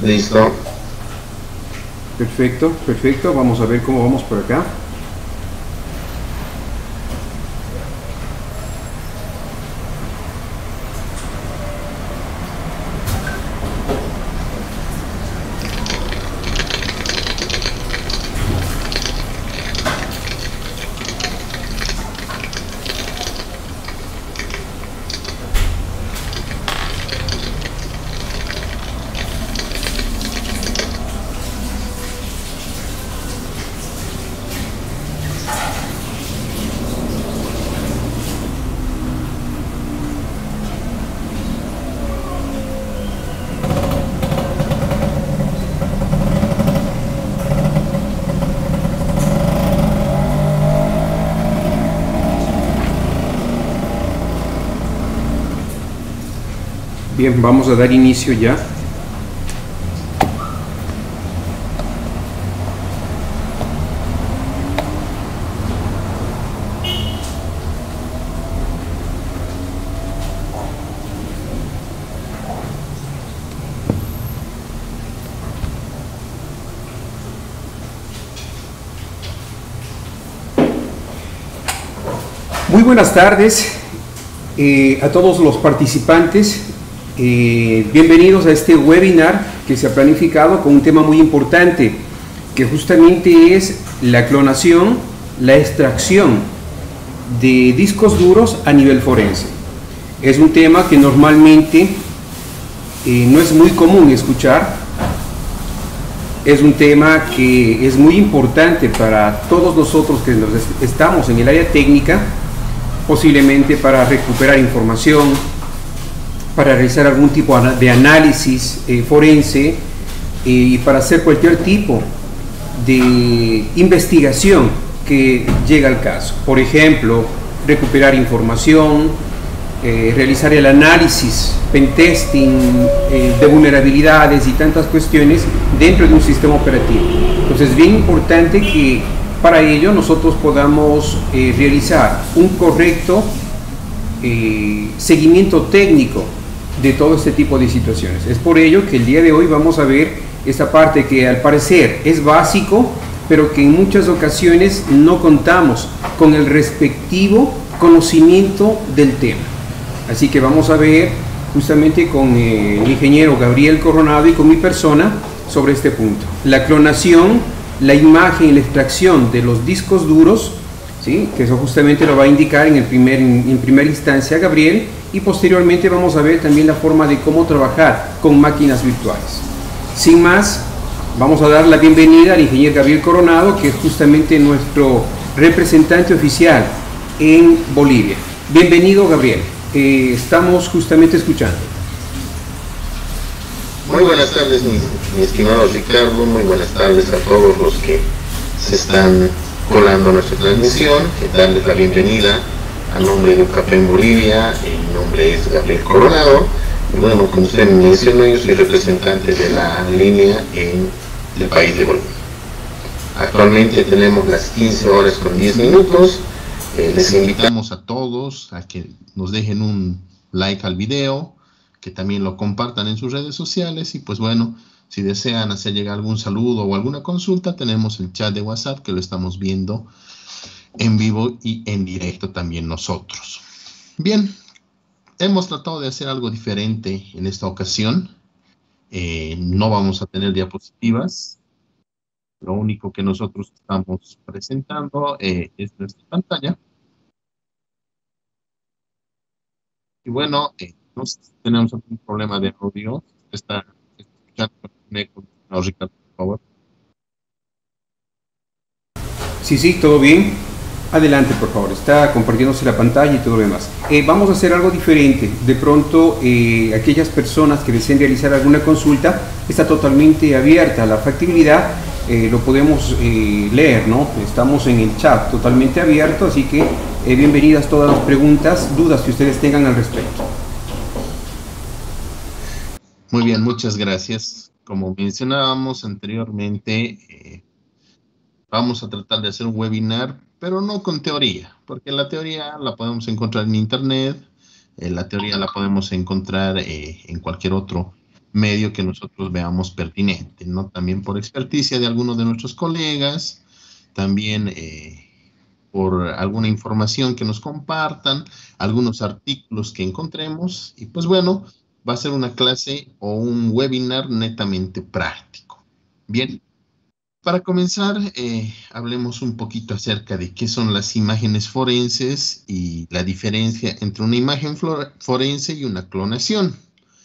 Listo. Perfecto, perfecto. Vamos a ver cómo vamos por acá. Bien, vamos a dar inicio ya. Muy buenas tardes a todos los participantes. Bienvenidos a este webinar que se ha planificado con un tema muy importante, que justamente es la clonación, la extracción de discos duros a nivel forense. Es un tema que normalmente no es muy común escuchar. Es un tema que es muy importante para todos nosotros que estamos en el área técnica, posiblemente para recuperar información, para realizar algún tipo de análisis forense y para hacer cualquier tipo de investigación que llegue al caso. Por ejemplo, recuperar información, realizar el análisis, pentesting de vulnerabilidades y tantas cuestiones dentro de un sistema operativo. Entonces es bien importante que para ello nosotros podamos realizar un correcto seguimiento técnico de todo este tipo de situaciones. Es por ello que el día de hoy vamos a ver esta parte que al parecer es básico, pero que en muchas ocasiones no contamos con el respectivo conocimiento del tema. Así que vamos a ver justamente con el ingeniero Gabriel Coronado y con mi persona sobre este punto. La clonación, la imagen y la extracción de los discos duros, ¿sí? Que eso justamente lo va a indicar en primera instancia Gabriel, y posteriormente vamos a ver también la forma de cómo trabajar con máquinas virtuales. Sin más, vamos a dar la bienvenida al ingeniero Gabriel Coronado, que es justamente nuestro representante oficial en Bolivia. Bienvenido, Gabriel. Estamos justamente escuchando. Muy buenas tardes, mi estimado Ricardo. Muy buenas tardes a todos los que se están colando a nuestra transmisión. Darles la bienvenida a nombre de UCAP en Bolivia. Mi nombre es Gabriel Coronado. Y bueno, como usted me mencionó, yo soy representante de la línea en el país de Bolivia. Actualmente tenemos las 15 horas con 10 minutos. Les invitamos a todos a que nos dejen un like al video, que también lo compartan en sus redes sociales y pues bueno, si desean hacer llegar algún saludo o alguna consulta, tenemos el chat de WhatsApp que lo estamos viendo en vivo y en directo también nosotros. Bien, hemos tratado de hacer algo diferente en esta ocasión. No vamos a tener diapositivas. Lo único que nosotros estamos presentando es nuestra pantalla. Y bueno, no sé si tenemos algún problema de audio. Está escuchando un eco. No, Ricardo, por favor. Sí, todo bien. Adelante, por favor. Está compartiéndose la pantalla y todo lo demás. Vamos a hacer algo diferente. De pronto, aquellas personas que deseen realizar alguna consulta, está totalmente abierta. La factibilidad lo podemos leer, ¿no? Estamos en el chat totalmente abierto, así que bienvenidas todas las preguntas, dudas que ustedes tengan al respecto. Muy bien, muchas gracias. Como mencionábamos anteriormente, vamos a tratar de hacer un webinar, pero no con teoría, porque la teoría la podemos encontrar en internet, la teoría la podemos encontrar en cualquier otro medio que nosotros veamos pertinente, ¿no? También por experticia de algunos de nuestros colegas, también por alguna información que nos compartan, algunos artículos que encontremos, y pues bueno, va a ser una clase o un webinar netamente práctico. Bien, para comenzar, hablemos un poquito acerca de qué son las imágenes forenses y la diferencia entre una imagen forense y una clonación.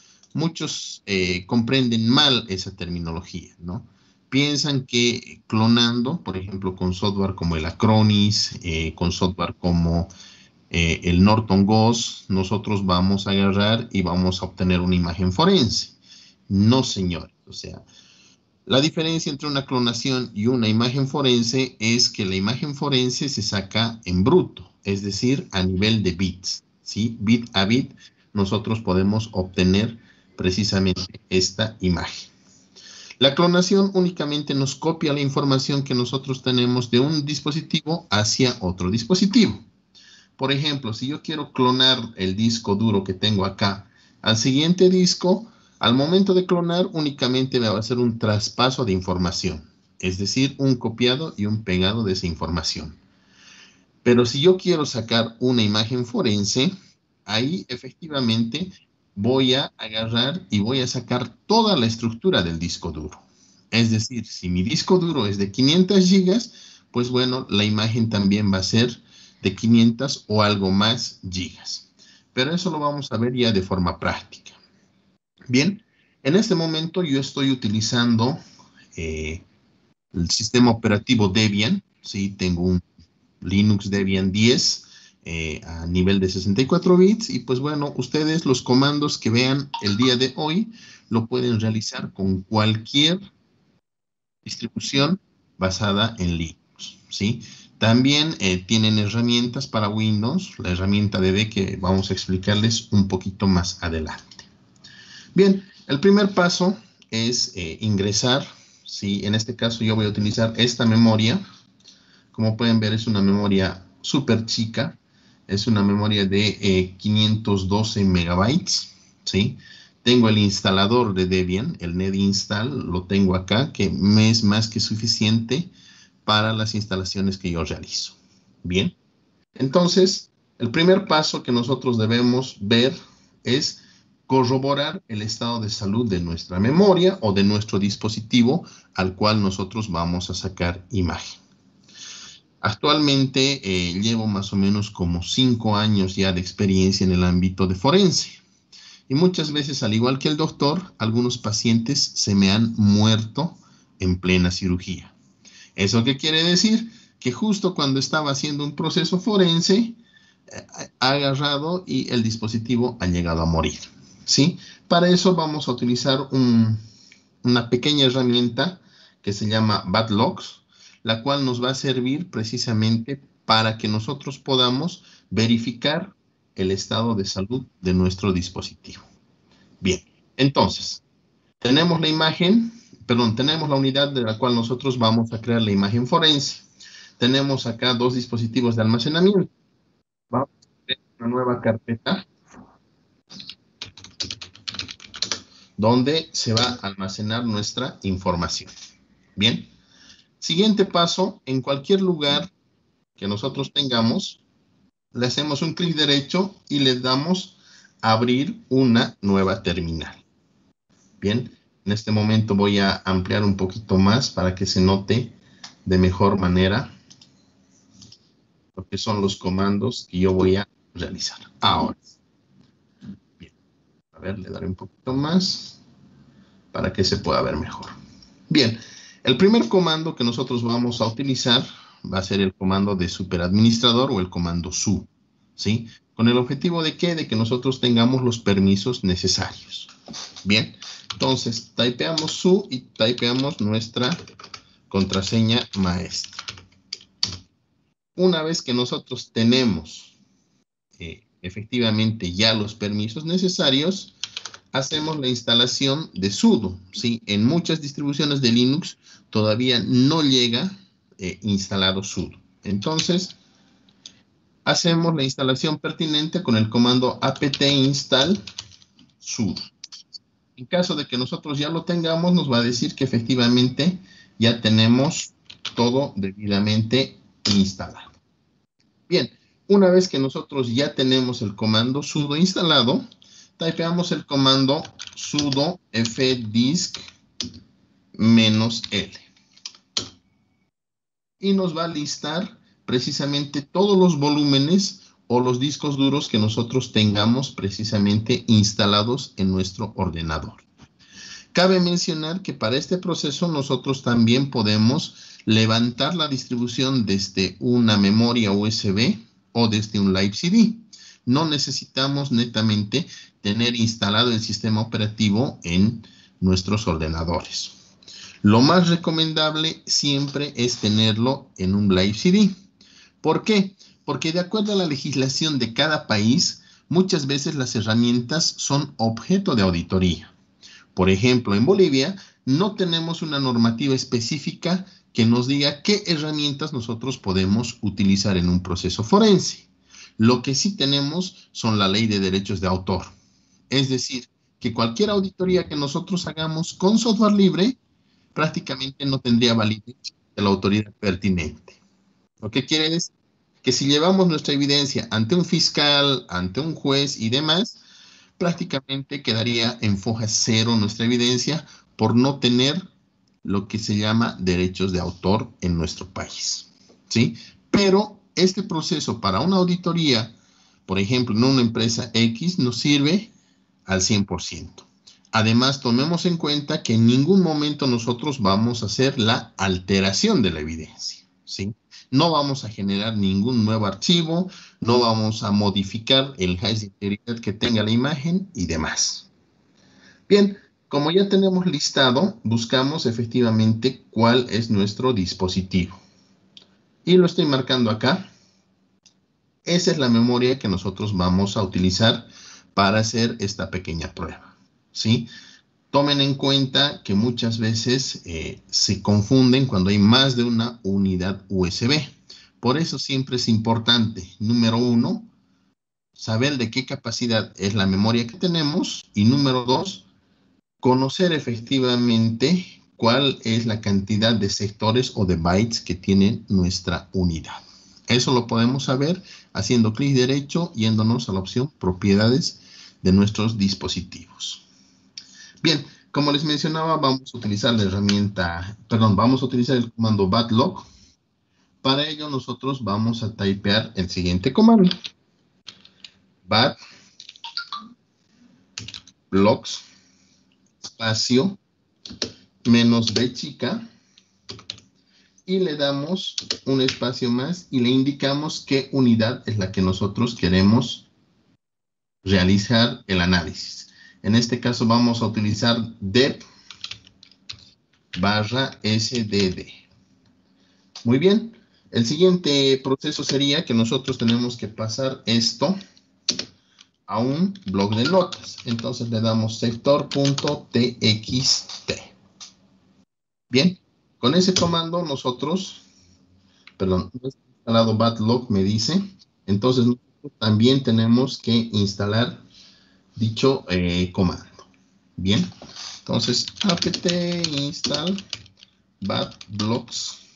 Muchos comprenden mal esa terminología, ¿no? Piensan que clonando, por ejemplo, con software como el Acronis, con software como el Norton Ghost, nosotros vamos a agarrar y vamos a obtener una imagen forense. No, señores. O sea, la diferencia entre una clonación y una imagen forense es que la imagen forense se saca en bruto, es decir, a nivel de bits, ¿sí? Bit a bit, nosotros podemos obtener precisamente esta imagen. La clonación únicamente nos copia la información que nosotros tenemos de un dispositivo hacia otro dispositivo. Por ejemplo, si yo quiero clonar el disco duro que tengo acá al siguiente disco, al momento de clonar únicamente me va a hacer un traspaso de información, es decir, un copiado y un pegado de esa información. Pero si yo quiero sacar una imagen forense, ahí efectivamente voy a agarrar y voy a sacar toda la estructura del disco duro. Es decir, si mi disco duro es de 500 gigas, pues bueno, la imagen también va a ser de 500 o algo más gigas. Pero eso lo vamos a ver ya de forma práctica. Bien, en este momento yo estoy utilizando el sistema operativo Debian. Sí, tengo un Linux Debian 10 a nivel de 64 bits. Y pues bueno, ustedes los comandos que vean el día de hoy lo pueden realizar con cualquier distribución basada en Linux, ¿sí? También tienen herramientas para Windows, la herramienta DB que vamos a explicarles un poquito más adelante. Bien, el primer paso es ingresar, ¿sí? En este caso yo voy a utilizar esta memoria. Como pueden ver, es una memoria súper chica, es una memoria de 512 megabytes, ¿sí? Tengo el instalador de Debian, el NetInstall, lo tengo acá, que me es más que suficiente para las instalaciones que yo realizo. Bien, entonces, el primer paso que nosotros debemos ver es corroborar el estado de salud de nuestra memoria o de nuestro dispositivo al cual nosotros vamos a sacar imagen. Actualmente llevo más o menos como 5 años ya de experiencia en el ámbito de forense. Y muchas veces, al igual que el doctor, algunos pacientes se me han muerto en plena cirugía. ¿Eso qué quiere decir? Que justo cuando estaba haciendo un proceso forense, ha agarrado y el dispositivo ha llegado a morir, ¿sí? Para eso vamos a utilizar una pequeña herramienta que se llama Badlogs, la cual nos va a servir precisamente para que nosotros podamos verificar el estado de salud de nuestro dispositivo. Bien, entonces, tenemos la imagen, tenemos la unidad de la cual nosotros vamos a crear la imagen forense. Tenemos acá dos dispositivos de almacenamiento. Vamos a crear una nueva carpeta donde se va a almacenar nuestra información. Bien, siguiente paso, en cualquier lugar que nosotros tengamos, le hacemos un clic derecho y le damos a abrir una nueva terminal. Bien, en este momento voy a ampliar un poquito más para que se note de mejor manera lo que son los comandos que yo voy a realizar. Ahora, bien, a ver, le daré un poquito más para que se pueda ver mejor. Bien, el primer comando que nosotros vamos a utilizar va a ser el comando de superadministrador o el comando su, ¿sí? ¿Con el objetivo de qué? De que nosotros tengamos los permisos necesarios. Bien, entonces typeamos su y typeamos nuestra contraseña maestra. Una vez que nosotros tenemos efectivamente ya los permisos necesarios, hacemos la instalación de sudo, ¿sí? En muchas distribuciones de Linux todavía no llega instalado sudo. Entonces, hacemos la instalación pertinente con el comando apt install sudo. En caso de que nosotros ya lo tengamos, nos va a decir que efectivamente ya tenemos todo debidamente instalado. Bien, una vez que nosotros ya tenemos el comando sudo instalado, typeamos el comando sudo fdisk -l y nos va a listar precisamente todos los volúmenes o los discos duros que nosotros tengamos precisamente instalados en nuestro ordenador. Cabe mencionar que para este proceso nosotros también podemos levantar la distribución desde una memoria USB o desde un Live CD. No necesitamos netamente tener instalado el sistema operativo en nuestros ordenadores. Lo más recomendable siempre es tenerlo en un Live CD. ¿Por qué? Porque de acuerdo a la legislación de cada país, muchas veces las herramientas son objeto de auditoría. Por ejemplo, en Bolivia no tenemos una normativa específica que nos diga qué herramientas nosotros podemos utilizar en un proceso forense. Lo que sí tenemos son la ley de derechos de autor. Es decir, que cualquier auditoría que nosotros hagamos con software libre prácticamente no tendría validez de la autoridad pertinente. ¿Lo que quiere decir? Que si llevamos nuestra evidencia ante un fiscal, ante un juez y demás, prácticamente quedaría en foja cero nuestra evidencia por no tener lo que se llama derechos de autor en nuestro país, ¿sí? Pero este proceso para una auditoría, por ejemplo, en una empresa X, nos sirve al 100%. Además, tomemos en cuenta que en ningún momento nosotros vamos a hacer la alteración de la evidencia, ¿sí? No vamos a generar ningún nuevo archivo, no vamos a modificar el hash de integridad que tenga la imagen y demás. Bien, como ya tenemos listado, buscamos efectivamente cuál es nuestro dispositivo. Y lo estoy marcando acá. Esa es la memoria que nosotros vamos a utilizar para hacer esta pequeña prueba, ¿sí? Tomen en cuenta que muchas veces se confunden cuando hay más de una unidad USB. Por eso siempre es importante, número 1, saber de qué capacidad es la memoria que tenemos. Y número 2, conocer efectivamente cuál es la cantidad de sectores o de bytes que tiene nuestra unidad. Eso lo podemos saber haciendo clic derecho, yéndonos a la opción propiedades de nuestros dispositivos. Bien, como les mencionaba, vamos a utilizar la herramienta, vamos a utilizar el comando batlog. Para ello nosotros vamos a typear el siguiente comando. Bat logs espacio -b chica y le damos un espacio más y le indicamos qué unidad es la que nosotros queremos realizar el análisis. En este caso vamos a utilizar dep/sdd. Muy bien. El siguiente proceso sería que nosotros tenemos que pasar esto a un bloc de notas. Entonces le damos sector.txt. Bien. Con ese comando nosotros, instalado batlog me dice, entonces nosotros también tenemos que instalar dicho comando. Bien, entonces apt install batlogs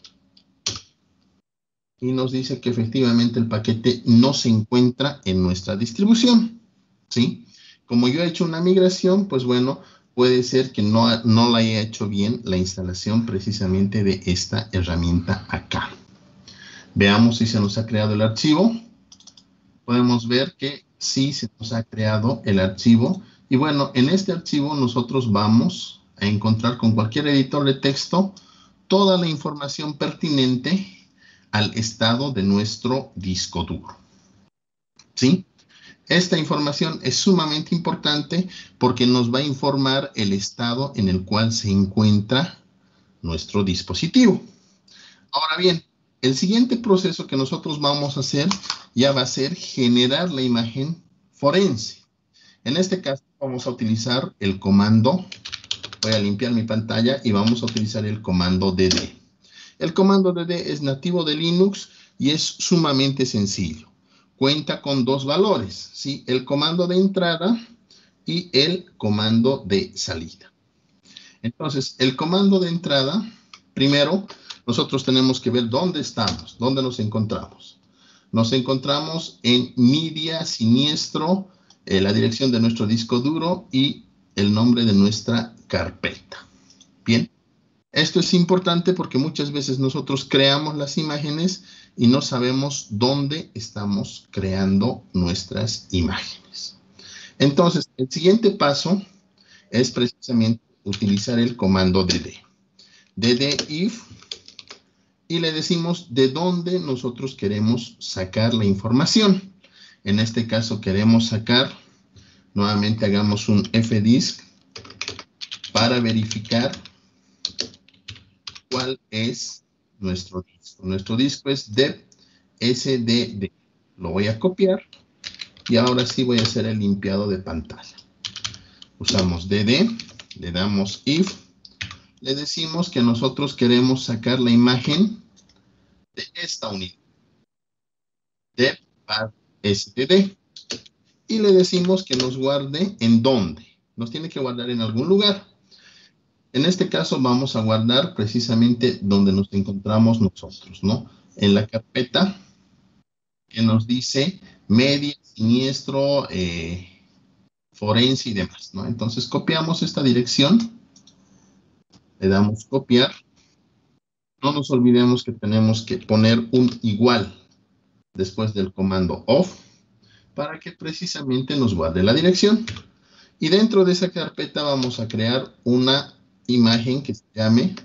y nos dice que efectivamente el paquete no se encuentra en nuestra distribución, ¿sí? Como yo he hecho una migración, pues bueno, puede ser que no la haya hecho bien la instalación precisamente de esta herramienta acá. Veamos si se nos ha creado el archivo. Podemos ver que sí se nos ha creado el archivo. Y bueno, en este archivo nosotros vamos a encontrar con cualquier editor de texto toda la información pertinente al estado de nuestro disco duro, ¿sí? Esta información es sumamente importante porque nos va a informar el estado en el cual se encuentra nuestro dispositivo. Ahora bien, el siguiente proceso que nosotros vamos a hacer ya va a ser generar la imagen forense. En este caso vamos a utilizar el comando, voy a limpiar mi pantalla y vamos a utilizar el comando dd. El comando dd es nativo de Linux y es sumamente sencillo. Cuenta con dos valores, ¿sí? El comando de entrada y el comando de salida. Entonces, el comando de entrada, primero, nosotros tenemos que ver dónde estamos, dónde nos encontramos. Nos encontramos en media siniestro, la dirección de nuestro disco duro y el nombre de nuestra carpeta. Bien, esto es importante porque muchas veces nosotros creamos las imágenes y no sabemos dónde estamos creando nuestras imágenes. Entonces, el siguiente paso es precisamente utilizar el comando dd. dd if, y le decimos de dónde nosotros queremos sacar la información. En este caso queremos sacar, nuevamente hagamos un fdisk para verificar cuál es nuestro disco. Nuestro disco es dep sdd. Lo voy a copiar y ahora sí voy a hacer el limpiado de pantalla. Usamos dd, le damos if, le decimos que nosotros queremos sacar la imagen de esta unidad, dep sdd, y le decimos que nos guarde en dónde. Nos tiene que guardar en algún lugar. En este caso vamos a guardar precisamente donde nos encontramos nosotros, ¿no? En la carpeta que nos dice media, siniestro, forense y demás, ¿no? Entonces copiamos esta dirección, le damos copiar. No nos olvidemos que tenemos que poner un igual después del comando off para que precisamente nos guarde la dirección. Y dentro de esa carpeta vamos a crear una imagen que se llame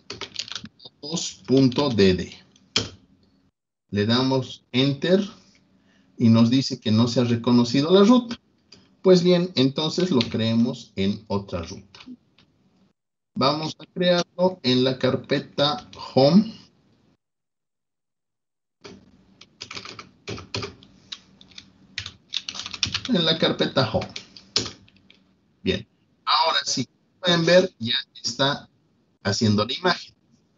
datos.dd. Le damos enter y nos dice que no se ha reconocido la ruta. Pues bien, entonces lo creemos en otra ruta. Vamos a crearlo en la carpeta home. En la carpeta home. Bien, ahora sí, pueden ver, ya está haciendo la imagen.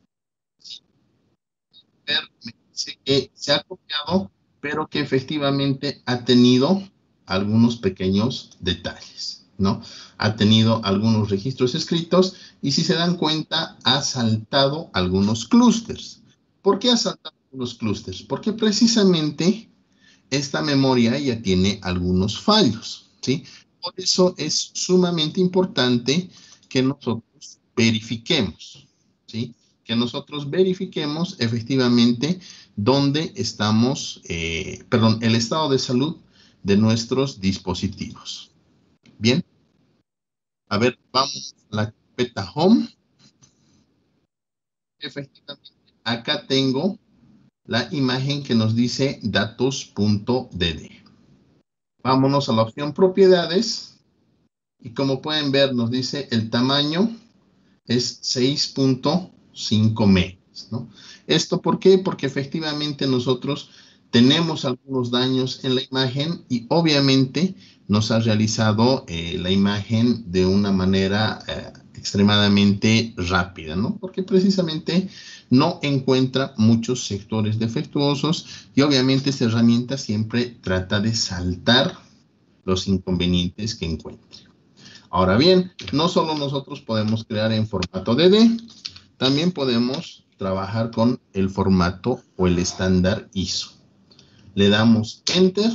Me dice que se ha copiado, pero que efectivamente ha tenido algunos pequeños detalles, ¿no? Ha tenido algunos registros escritos y si se dan cuenta, ha saltado algunos clústeres. ¿Por qué ha saltado algunos clústeres? Porque precisamente esta memoria ya tiene algunos fallos, ¿sí? Por eso es sumamente importante que nosotros verifiquemos, ¿sí? Que nosotros verifiquemos efectivamente dónde estamos, el estado de salud de nuestros dispositivos. Bien. A ver, vamos a la carpeta home. Efectivamente, acá tengo la imagen que nos dice datos.dd. Vámonos a la opción propiedades y como pueden ver nos dice el tamaño es 6.5 megas, ¿no? ¿Esto por qué? Porque efectivamente nosotros tenemos algunos daños en la imagen y obviamente nos ha realizado la imagen de una manera extremadamente rápida, ¿no? Porque precisamente no encuentra muchos sectores defectuosos y obviamente esta herramienta siempre trata de saltar los inconvenientes que encuentre. Ahora bien, no solo nosotros podemos crear en formato DD, también podemos trabajar con el formato o el estándar ISO. Le damos Enter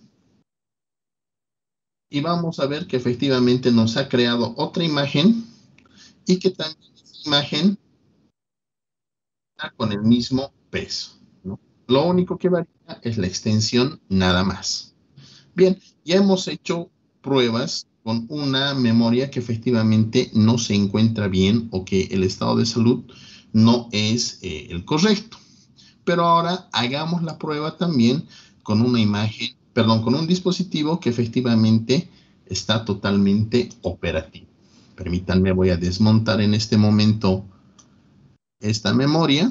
y vamos a ver que efectivamente nos ha creado otra imagen y que también esa imagen está con el mismo peso, ¿no? Lo único que varía es la extensión nada más. Bien, ya hemos hecho pruebas con una memoria que efectivamente no se encuentra bien o que el estado de salud no es el correcto. Pero ahora hagamos la prueba también con una imagen, con un dispositivo que efectivamente está totalmente operativo. Permítanme, voy a desmontar en este momento esta memoria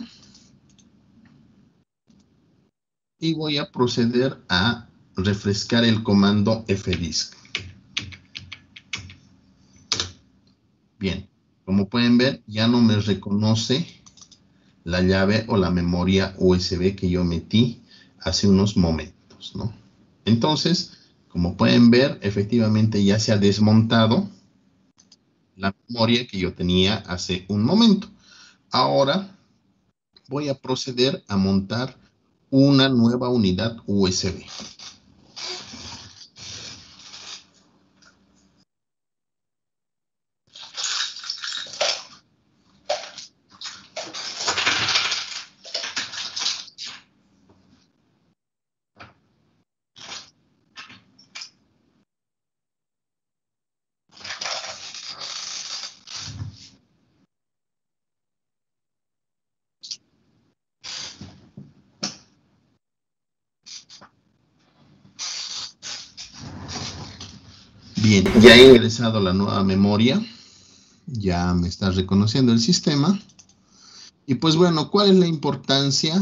y voy a proceder a refrescar el comando fdisk. Bien, como pueden ver, ya no me reconoce la llave o la memoria USB que yo metí hace unos momentos, ¿no? Entonces, Como pueden ver, efectivamente ya se ha desmontado la memoria que yo tenía hace un momento. Ahora voy a proceder a montar una nueva unidad USB. Bien, ya he ingresado la nueva memoria. Ya me está reconociendo el sistema. Y pues bueno, ¿cuál es la importancia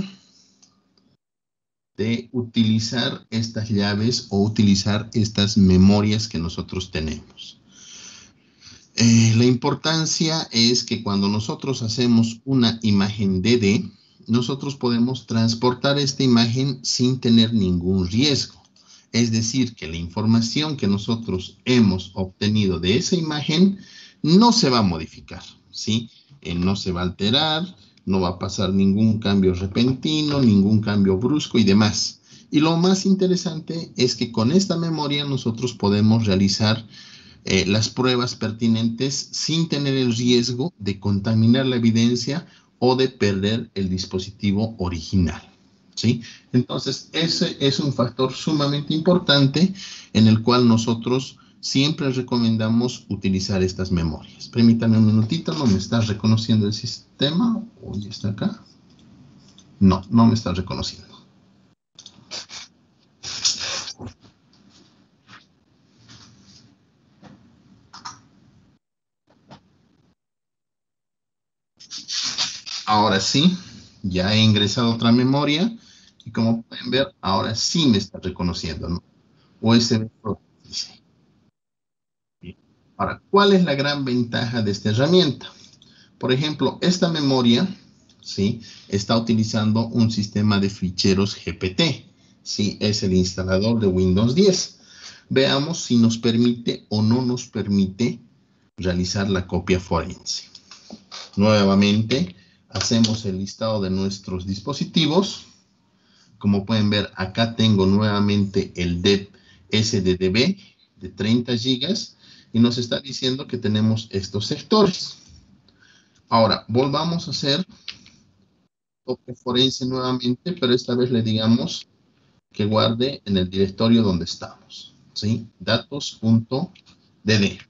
de utilizar estas llaves o utilizar estas memorias que nosotros tenemos? La importancia es que cuando nosotros hacemos una imagen DD, nosotros podemos transportar esta imagen sin tener ningún riesgo. Es decir, que la información que nosotros hemos obtenido de esa imagen no se va a modificar, ¿sí? No se va a alterar, no va a pasar ningún cambio repentino, ningún cambio brusco y demás. Y lo más interesante es que con esta memoria nosotros podemos realizar las pruebas pertinentes sin tener el riesgo de contaminar la evidencia o de perder el dispositivo original, ¿sí? Entonces, ese es un factor sumamente importante en el cual nosotros siempre recomendamos utilizar estas memorias. Permítanme un minutito, ¿no me está reconociendo el sistema? ¿O ya está acá? No, no me está reconociendo. Ahora sí, ya he ingresado otra memoria y como pueden ver, ahora sí me está reconociendo, ¿no? USB Pro 16. Bien. Ahora, ¿cuál es la gran ventaja de esta herramienta? Por ejemplo, esta memoria, ¿sí?, está utilizando un sistema de ficheros GPT, ¿sí? Es el instalador de Windows 10. Veamos si nos permite o no nos permite realizar la copia forense. Nuevamente, hacemos el listado de nuestros dispositivos. Como pueden ver, acá tengo nuevamente el DEP SDDB de 30 GB y nos está diciendo que tenemos estos sectores. Ahora, volvamos a hacer copia forense nuevamente, pero esta vez le digamos que guarde en el directorio donde estamos, ¿sí? Datos.dd.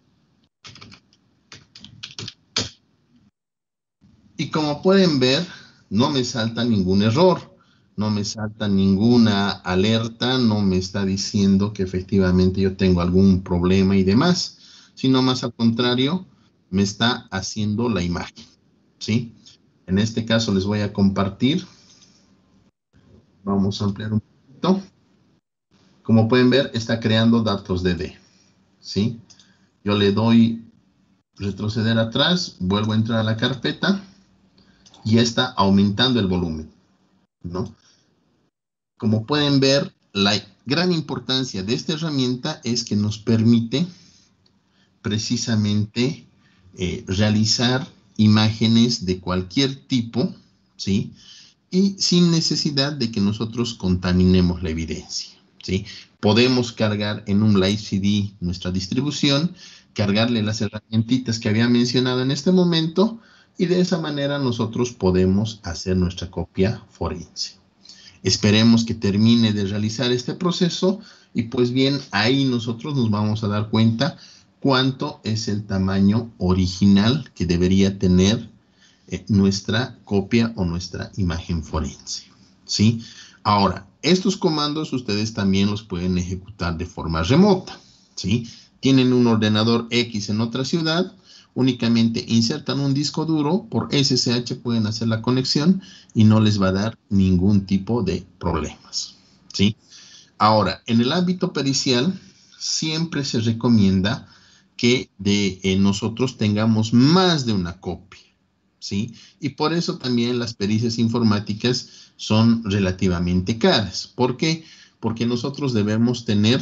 Y como pueden ver, no me salta ningún error, no me salta ninguna alerta, no me está diciendo que efectivamente yo tengo algún problema y demás, sino más al contrario, me está haciendo la imagen, ¿sí? En este caso les voy a compartir. Vamos a ampliar un poquito. Como pueden ver, está creando datos DD, ¿sí? Yo le doy retroceder atrás, vuelvo a entrar a la carpeta y está aumentando el volumen, ¿no? Como pueden ver, la gran importancia de esta herramienta es que nos permite precisamente realizar imágenes de cualquier tipo, ¿sí?, y sin necesidad de que nosotros contaminemos la evidencia, ¿sí? Podemos cargar en un Live CD nuestra distribución, cargarle las herramientitas que había mencionado en este momento y de esa manera nosotros podemos hacer nuestra copia forense. Esperemos que termine de realizar este proceso y pues bien, ahí nosotros nos vamos a dar cuenta cuánto es el tamaño original que debería tener nuestra copia o nuestra imagen forense, ¿sí? Ahora, estos comandos ustedes también los pueden ejecutar de forma remota, ¿sí? Tienen un ordenador X en otra ciudad, únicamente insertan un disco duro, por SSH pueden hacer la conexión y no les va a dar ningún tipo de problemas, ¿sí? Ahora, en el ámbito pericial, siempre se recomienda que nosotros tengamos más de una copia, ¿sí? Y por eso también las pericias informáticas son relativamente caras. ¿Por qué? Porque nosotros debemos tener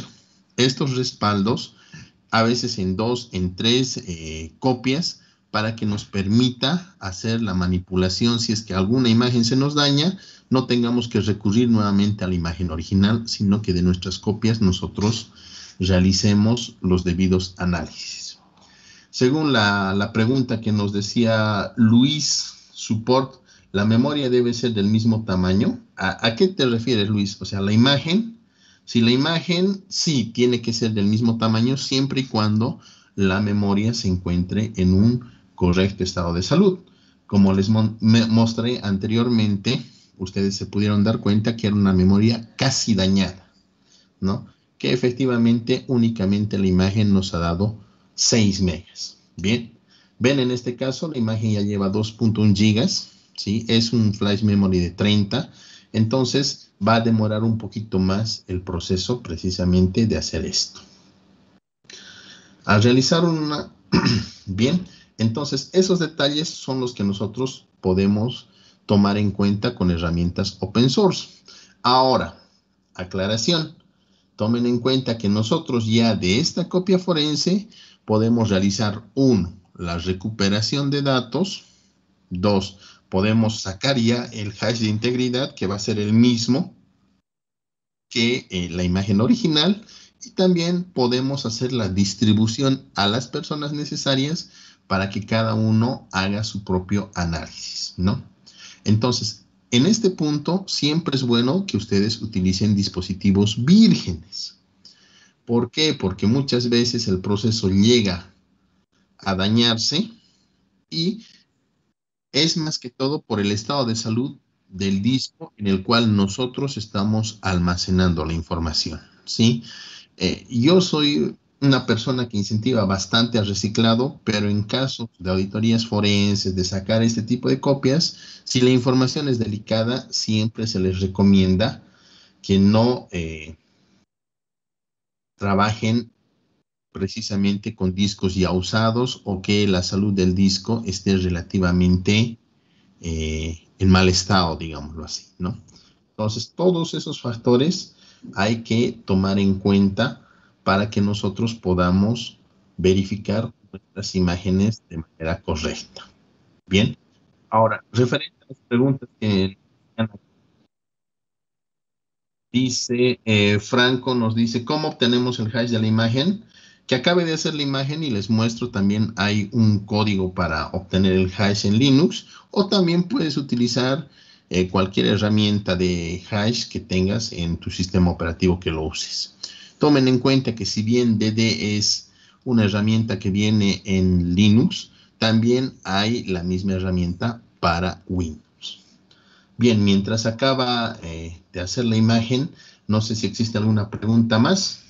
estos respaldos, a veces en 2, en 3 copias, para que nos permita hacer la manipulación. Si es que alguna imagen se nos daña, no tengamos que recurrir nuevamente a la imagen original, sino que de nuestras copias nosotros realicemos los debidos análisis. Según la pregunta que nos decía Luis Support, ¿la memoria debe ser del mismo tamaño? ¿A qué te refieres, Luis? O sea, la imagen, si la imagen sí tiene que ser del mismo tamaño siempre y cuando la memoria se encuentre en un correcto estado de salud. Como les mostré anteriormente, ustedes se pudieron dar cuenta que era una memoria casi dañada, ¿no? Que efectivamente únicamente la imagen nos ha dado 6 megas. Bien, ven, en este caso la imagen ya lleva 2.1 gigas, ¿sí? Es un flash memory de 30, entonces va a demorar un poquito más el proceso precisamente de hacer esto. Al realizar una... Bien, entonces esos detalles son los que nosotros podemos tomar en cuenta con herramientas open source. Ahora, aclaración. Tomen en cuenta que nosotros ya de esta copia forense podemos realizar 1, la recuperación de datos. 2, podemos sacar ya el hash de integridad, que va a ser el mismo que la imagen original. Y también podemos hacer la distribución a las personas necesarias para que cada uno haga su propio análisis, ¿no? Entonces, en este punto siempre es bueno que ustedes utilicen dispositivos vírgenes. ¿Por qué? Porque muchas veces el proceso llega a dañarse y es más que todo por el estado de salud del disco en el cual nosotros estamos almacenando la información, ¿sí? Yo soy una persona que incentiva bastante al reciclado, pero en caso de auditorías forenses, de sacar este tipo de copias, si la información es delicada, siempre se les recomienda que no trabajen precisamente con discos ya usados o que la salud del disco esté relativamente en mal estado, digámoslo así, ¿no? Entonces, todos esos factores hay que tomar en cuenta para que nosotros podamos verificar nuestras imágenes de manera correcta. Bien, ahora, referente a las preguntas que dice Franco, nos dice, ¿cómo obtenemos el hash de la imagen? Que acabe de hacer la imagen y les muestro también hay un código para obtener el hash en Linux, o también puedes utilizar cualquier herramienta de hash que tengas en tu sistema operativo que lo uses. Tomen en cuenta que si bien DD es una herramienta que viene en Linux, también hay la misma herramienta para Windows. Bien, mientras acaba de hacer la imagen, no sé si existe alguna pregunta más.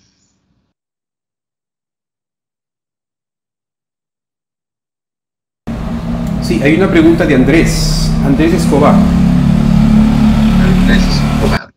Sí, hay una pregunta de Andrés Escobar. Andrés Escobar.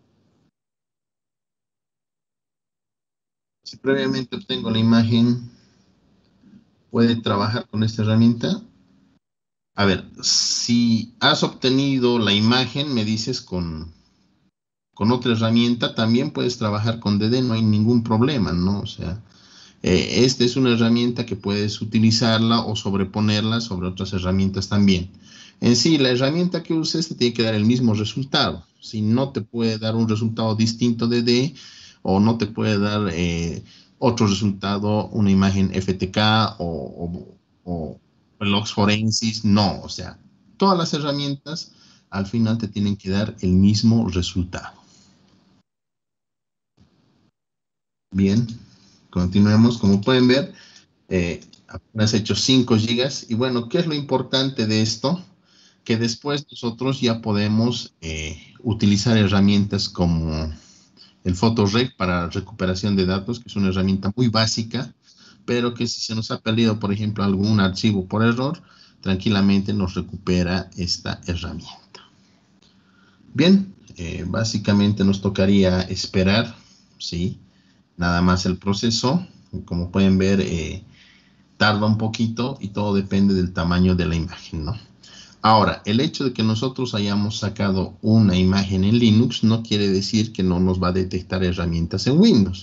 Si previamente obtengo la imagen, ¿puede trabajar con esta herramienta? A ver, si has obtenido la imagen, me dices con otra herramienta, también puedes trabajar con DD, no hay ningún problema, ¿no? O sea, esta es una herramienta que puedes utilizarla o sobreponerla sobre otras herramientas también. En sí, la herramienta que uses te tiene que dar el mismo resultado. Si no te puede dar un resultado distinto de DD o no te puede dar otro resultado, una imagen FTK o logs forensis, no. O sea, todas las herramientas al final te tienen que dar el mismo resultado. Bien. Continuemos, como pueden ver, apenas he hecho 5 gigas. Y bueno, ¿qué es lo importante de esto? Que después nosotros ya podemos utilizar herramientas como el PhotoRec para recuperación de datos, que es una herramienta muy básica, pero que si se nos ha perdido, por ejemplo, algún archivo por error, tranquilamente nos recupera esta herramienta. Bien, básicamente nos tocaría esperar, ¿sí? Nada más el proceso, como pueden ver, tarda un poquito y todo depende del tamaño de la imagen, ¿no? Ahora, el hecho de que nosotros hayamos sacado una imagen en Linux no quiere decir que no nos va a detectar herramientas en Windows.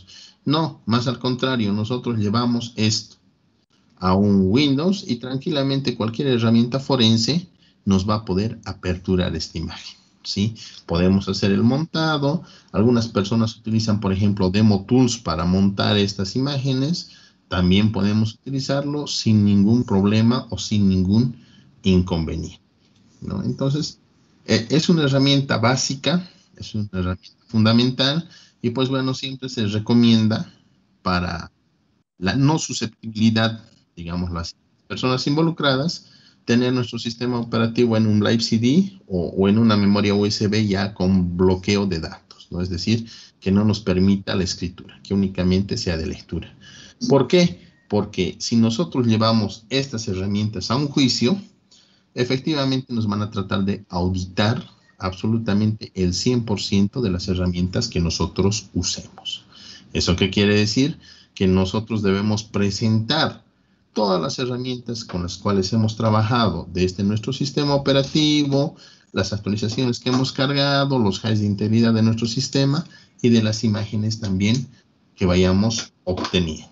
No, más al contrario, nosotros llevamos esto a un Windows y tranquilamente cualquier herramienta forense nos va a poder aperturar esta imagen, ¿sí? Podemos hacer el montado. Algunas personas utilizan, por ejemplo, Demo Tools para montar estas imágenes. También podemos utilizarlo sin ningún problema o sin ningún inconveniente, ¿no? Entonces, es una herramienta básica, es una herramienta fundamental y pues bueno, siempre se recomienda para la no susceptibilidad, digamos, las personas involucradas, tener nuestro sistema operativo en un Live CD o en una memoria USB ya con bloqueo de datos, ¿no? Es decir, que no nos permita la escritura, que únicamente sea de lectura. ¿Por qué? Porque si nosotros llevamos estas herramientas a un juicio, efectivamente nos van a tratar de auditar absolutamente el 100% de las herramientas que nosotros usemos. ¿Eso qué quiere decir? Que nosotros debemos presentar todas las herramientas con las cuales hemos trabajado desde nuestro sistema operativo, las actualizaciones que hemos cargado, los highs de integridad de nuestro sistema y de las imágenes también que vayamos obteniendo.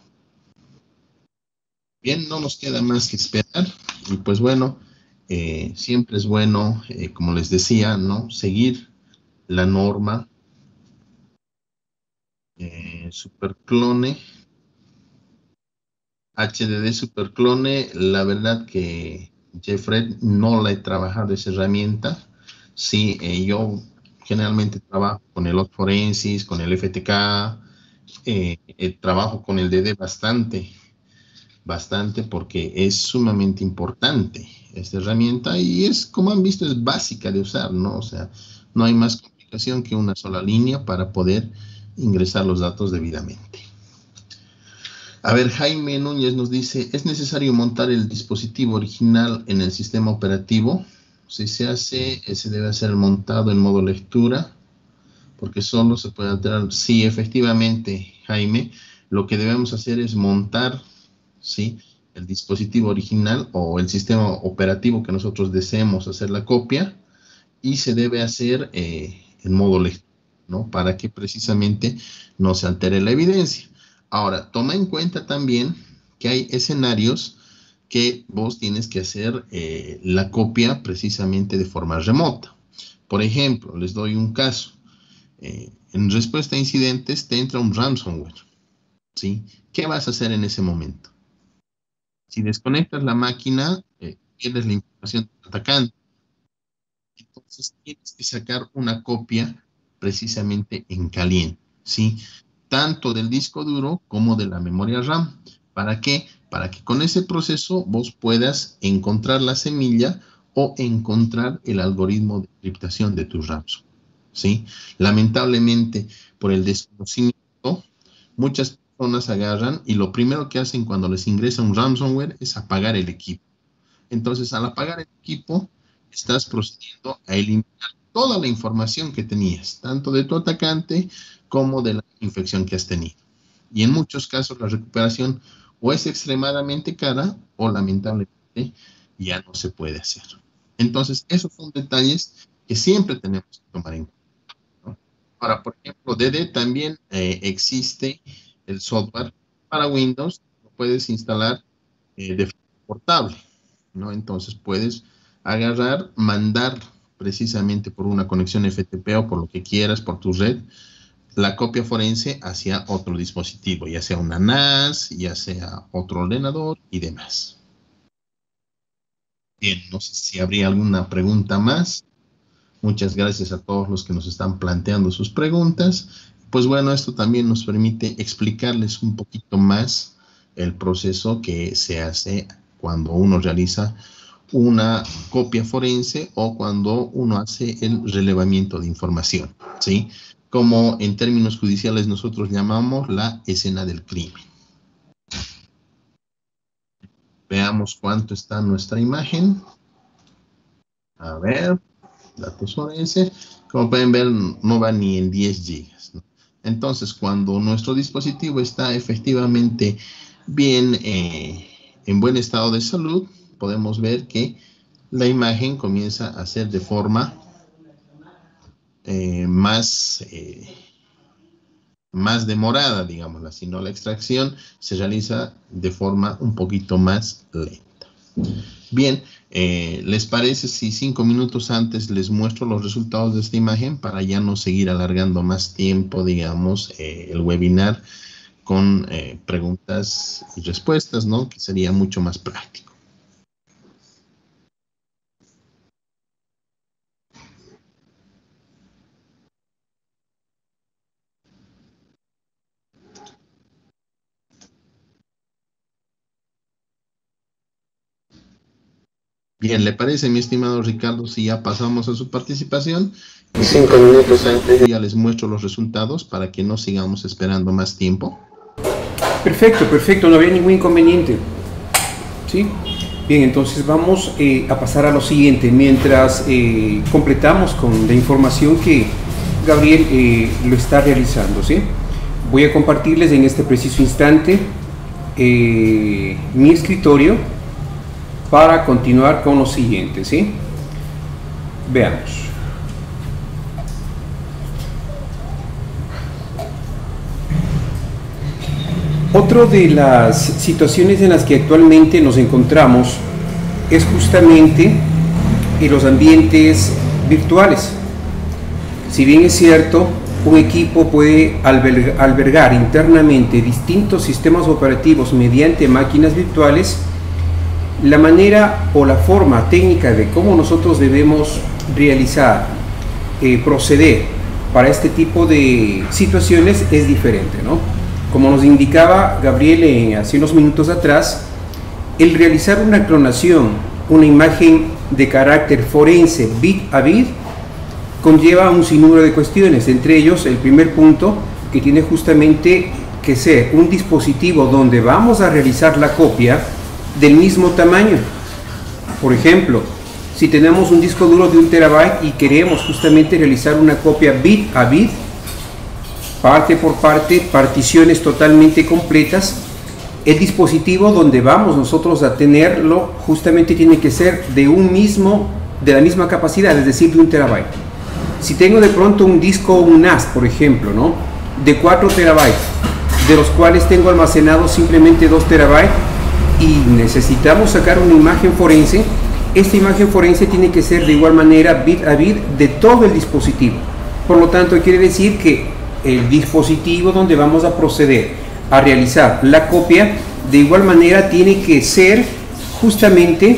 Bien, no nos queda más que esperar y pues bueno, siempre es bueno, como les decía, ¿no? Seguir la norma Superclone, HDD Superclone. La verdad que Jeffrey no la he trabajado esa herramienta. Sí, yo generalmente trabajo con el Log4j, con el FTK, trabajo con el DD bastante porque es sumamente importante esta herramienta y es, como han visto, es básica de usar, ¿no? O sea, no hay más complicación que una sola línea para poder ingresar los datos debidamente. A ver, Jaime Núñez nos dice, ¿es necesario montar el dispositivo original en el sistema operativo? Si se hace, ese debe ser montado en modo lectura, porque solo se puede alterar. Sí, efectivamente, Jaime, lo que debemos hacer es montar, ¿sí?, el dispositivo original o el sistema operativo que nosotros deseemos hacer la copia y se debe hacer en modo lectura, ¿no? Para que precisamente no se altere la evidencia. Ahora, toma en cuenta también que hay escenarios que vos tienes que hacer la copia precisamente de forma remota. Por ejemplo, les doy un caso. En respuesta a incidentes te entra un ransomware, ¿sí? ¿Qué vas a hacer en ese momento? Si desconectas la máquina, pierdes la información del atacante. Entonces tienes que sacar una copia precisamente en caliente, ¿sí? Tanto del disco duro como de la memoria RAM. ¿Para qué? Para que con ese proceso vos puedas encontrar la semilla o encontrar el algoritmo de encriptación de tus RAMs, ¿sí? Lamentablemente, por el desconocimiento, muchas personas agarran y lo primero que hacen cuando les ingresa un ransomware es apagar el equipo. Entonces, al apagar el equipo, estás procediendo a eliminar toda la información que tenías, tanto de tu atacante como de la infección que has tenido. Y en muchos casos la recuperación o es extremadamente cara o lamentablemente ya no se puede hacer. Entonces, esos son detalles que siempre tenemos que tomar en cuenta, ¿no? Ahora, por ejemplo, DD también existe el software para Windows, lo puedes instalar de forma portable, ¿no? Entonces puedes agarrar, mandar precisamente por una conexión FTP o por lo que quieras, por tu red, la copia forense hacia otro dispositivo, ya sea una NAS, ya sea otro ordenador y demás. Bien, no sé si habría alguna pregunta más. Muchas gracias a todos los que nos están planteando sus preguntas. Pues bueno, esto también nos permite explicarles un poquito más el proceso que se hace cuando uno realiza una copia forense o cuando uno hace el relevamiento de información, ¿sí? Como en términos judiciales nosotros llamamos la escena del crimen. Veamos cuánto está nuestra imagen. A ver, datos forense. Como pueden ver, no va ni en 10 gigas, ¿no? Entonces, cuando nuestro dispositivo está efectivamente bien, en buen estado de salud, podemos ver que la imagen comienza a ser de forma más más demorada, digámosla, sino la extracción se realiza de forma un poquito más lenta. Bien, ¿les parece si 5 minutos antes les muestro los resultados de esta imagen para ya no seguir alargando más tiempo, digamos, el webinar con preguntas y respuestas, ¿no? Que sería mucho más práctico. Bien, ¿le parece, mi estimado Ricardo, si ya pasamos a su participación? Y 5 minutos antes ya les muestro los resultados para que no sigamos esperando más tiempo. Perfecto, perfecto, no había ningún inconveniente. ¿Sí? Bien, entonces vamos a pasar a lo siguiente, mientras completamos con la información que Gabriel lo está realizando, ¿sí? Voy a compartirles en este preciso instante mi escritorio para continuar con lo siguiente, ¿sí? Veamos. Otra de las situaciones en las que actualmente nos encontramos es justamente en los ambientes virtuales. Si bien es cierto, un equipo puede albergar internamente distintos sistemas operativos mediante máquinas virtuales, la manera o la forma técnica de cómo nosotros debemos realizar, proceder para este tipo de situaciones es diferente, ¿no? Como nos indicaba Gabriel hace unos minutos atrás, el realizar una clonación, una imagen de carácter forense bit a bit, conlleva un sinnúmero de cuestiones, entre ellos el primer punto, que tiene justamente que ser un dispositivo donde vamos a realizar la copia del mismo tamaño. Por ejemplo, si tenemos un disco duro de 1 terabyte y queremos justamente realizar una copia bit a bit, parte por parte, particiones totalmente completas, el dispositivo donde vamos nosotros a tenerlo justamente tiene que ser de la misma capacidad, es decir, de 1 terabyte. Si tengo de pronto un disco, un NAS, por ejemplo, ¿no?, de 4 terabytes, de los cuales tengo almacenados simplemente 2 terabytes, y necesitamos sacar una imagen forense, esta imagen forense tiene que ser de igual manera bit a bit de todo el dispositivo. Por lo tanto, quiere decir que el dispositivo donde vamos a proceder a realizar la copia, de igual manera tiene que ser justamente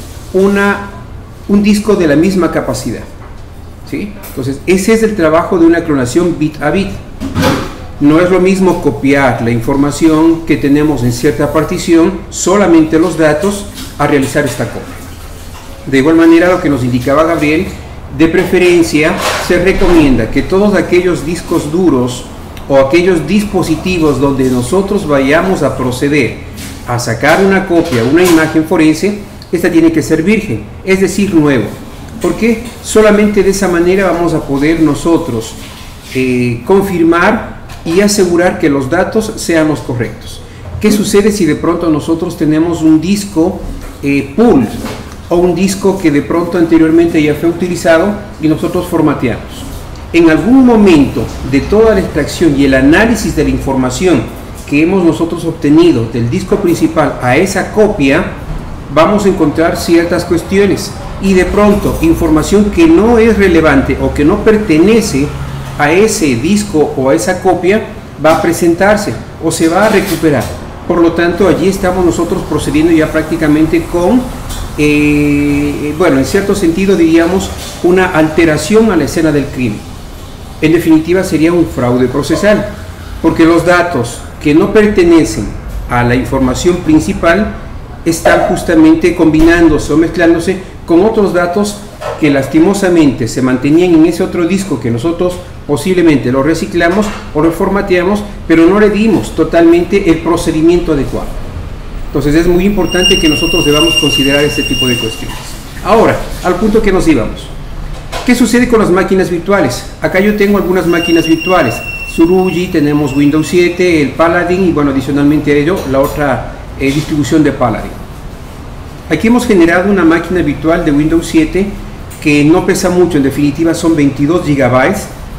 un disco de la misma capacidad, ¿sí? Entonces, ese es el trabajo de una clonación bit a bit. No es lo mismo copiar la información que tenemos en cierta partición, solamente los datos, a realizar esta copia. De igual manera, lo que nos indicaba Gabriel, de preferencia se recomienda que todos aquellos discos duros o aquellos dispositivos donde nosotros vayamos a proceder a sacar una copia, una imagen forense, esta tiene que ser virgen, es decir, nuevo. Porque solamente de esa manera vamos a poder nosotros confirmar y asegurar que los datos sean los correctos. ¿Qué sucede si de pronto nosotros tenemos un disco pool o un disco que de pronto anteriormente ya fue utilizado y nosotros formateamos? En algún momento de toda la extracción y el análisis de la información que hemos nosotros obtenido del disco principal a esa copia, vamos a encontrar ciertas cuestiones y de pronto información que no es relevante o que no pertenece a ese disco o a esa copia va a presentarse o se va a recuperar. Por lo tanto, allí estamos nosotros procediendo ya prácticamente con, bueno, en cierto sentido diríamos una alteración a la escena del crimen. En definitiva sería un fraude procesal, porque los datos que no pertenecen a la información principal están justamente combinándose o mezclándose con otros datos que lastimosamente se mantenían en ese otro disco que nosotros posiblemente lo reciclamos o lo formateamos, pero no le dimos totalmente el procedimiento adecuado. Entonces es muy importante que nosotros debamos considerar este tipo de cuestiones. Ahora, al punto que nos íbamos. ¿Qué sucede con las máquinas virtuales? Acá yo tengo algunas máquinas virtuales. Synology, tenemos Windows 7, el Paladin y bueno, adicionalmente a ello, la otra distribución de Paladin. Aquí hemos generado una máquina virtual de Windows 7 que no pesa mucho, en definitiva son 22 GB,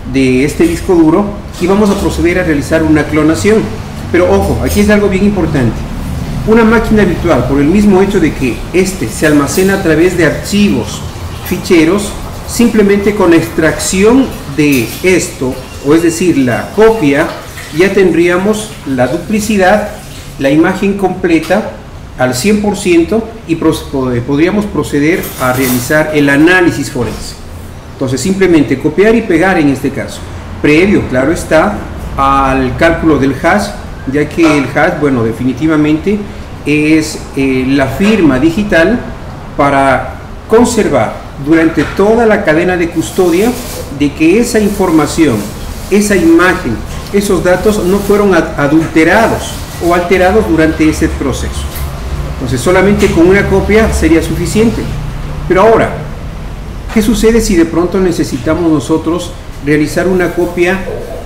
de este disco duro y vamos a proceder a realizar una clonación. Pero ojo, aquí es algo bien importante. Una máquina virtual, por el mismo hecho de que este se almacena a través de archivos, ficheros, simplemente con extracción de esto, o es decir, la copia, ya tendríamos la duplicidad, la imagen completa al 100% y podríamos proceder a realizar el análisis forense. Entonces simplemente copiar y pegar en este caso, previo, claro está, al cálculo del hash, ya que el hash, bueno, definitivamente es la firma digital para conservar durante toda la cadena de custodia de que esa información, esa imagen, esos datos no fueron adulterados o alterados durante ese proceso. Entonces solamente con una copia sería suficiente. Pero ahora, ¿qué sucede si de pronto necesitamos nosotros realizar una copia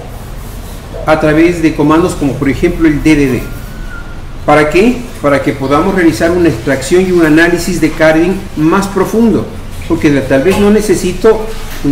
a través de comandos como por ejemplo el DDD? ¿Para qué? Para que podamos realizar una extracción y un análisis de carrying más profundo, porque tal vez no necesito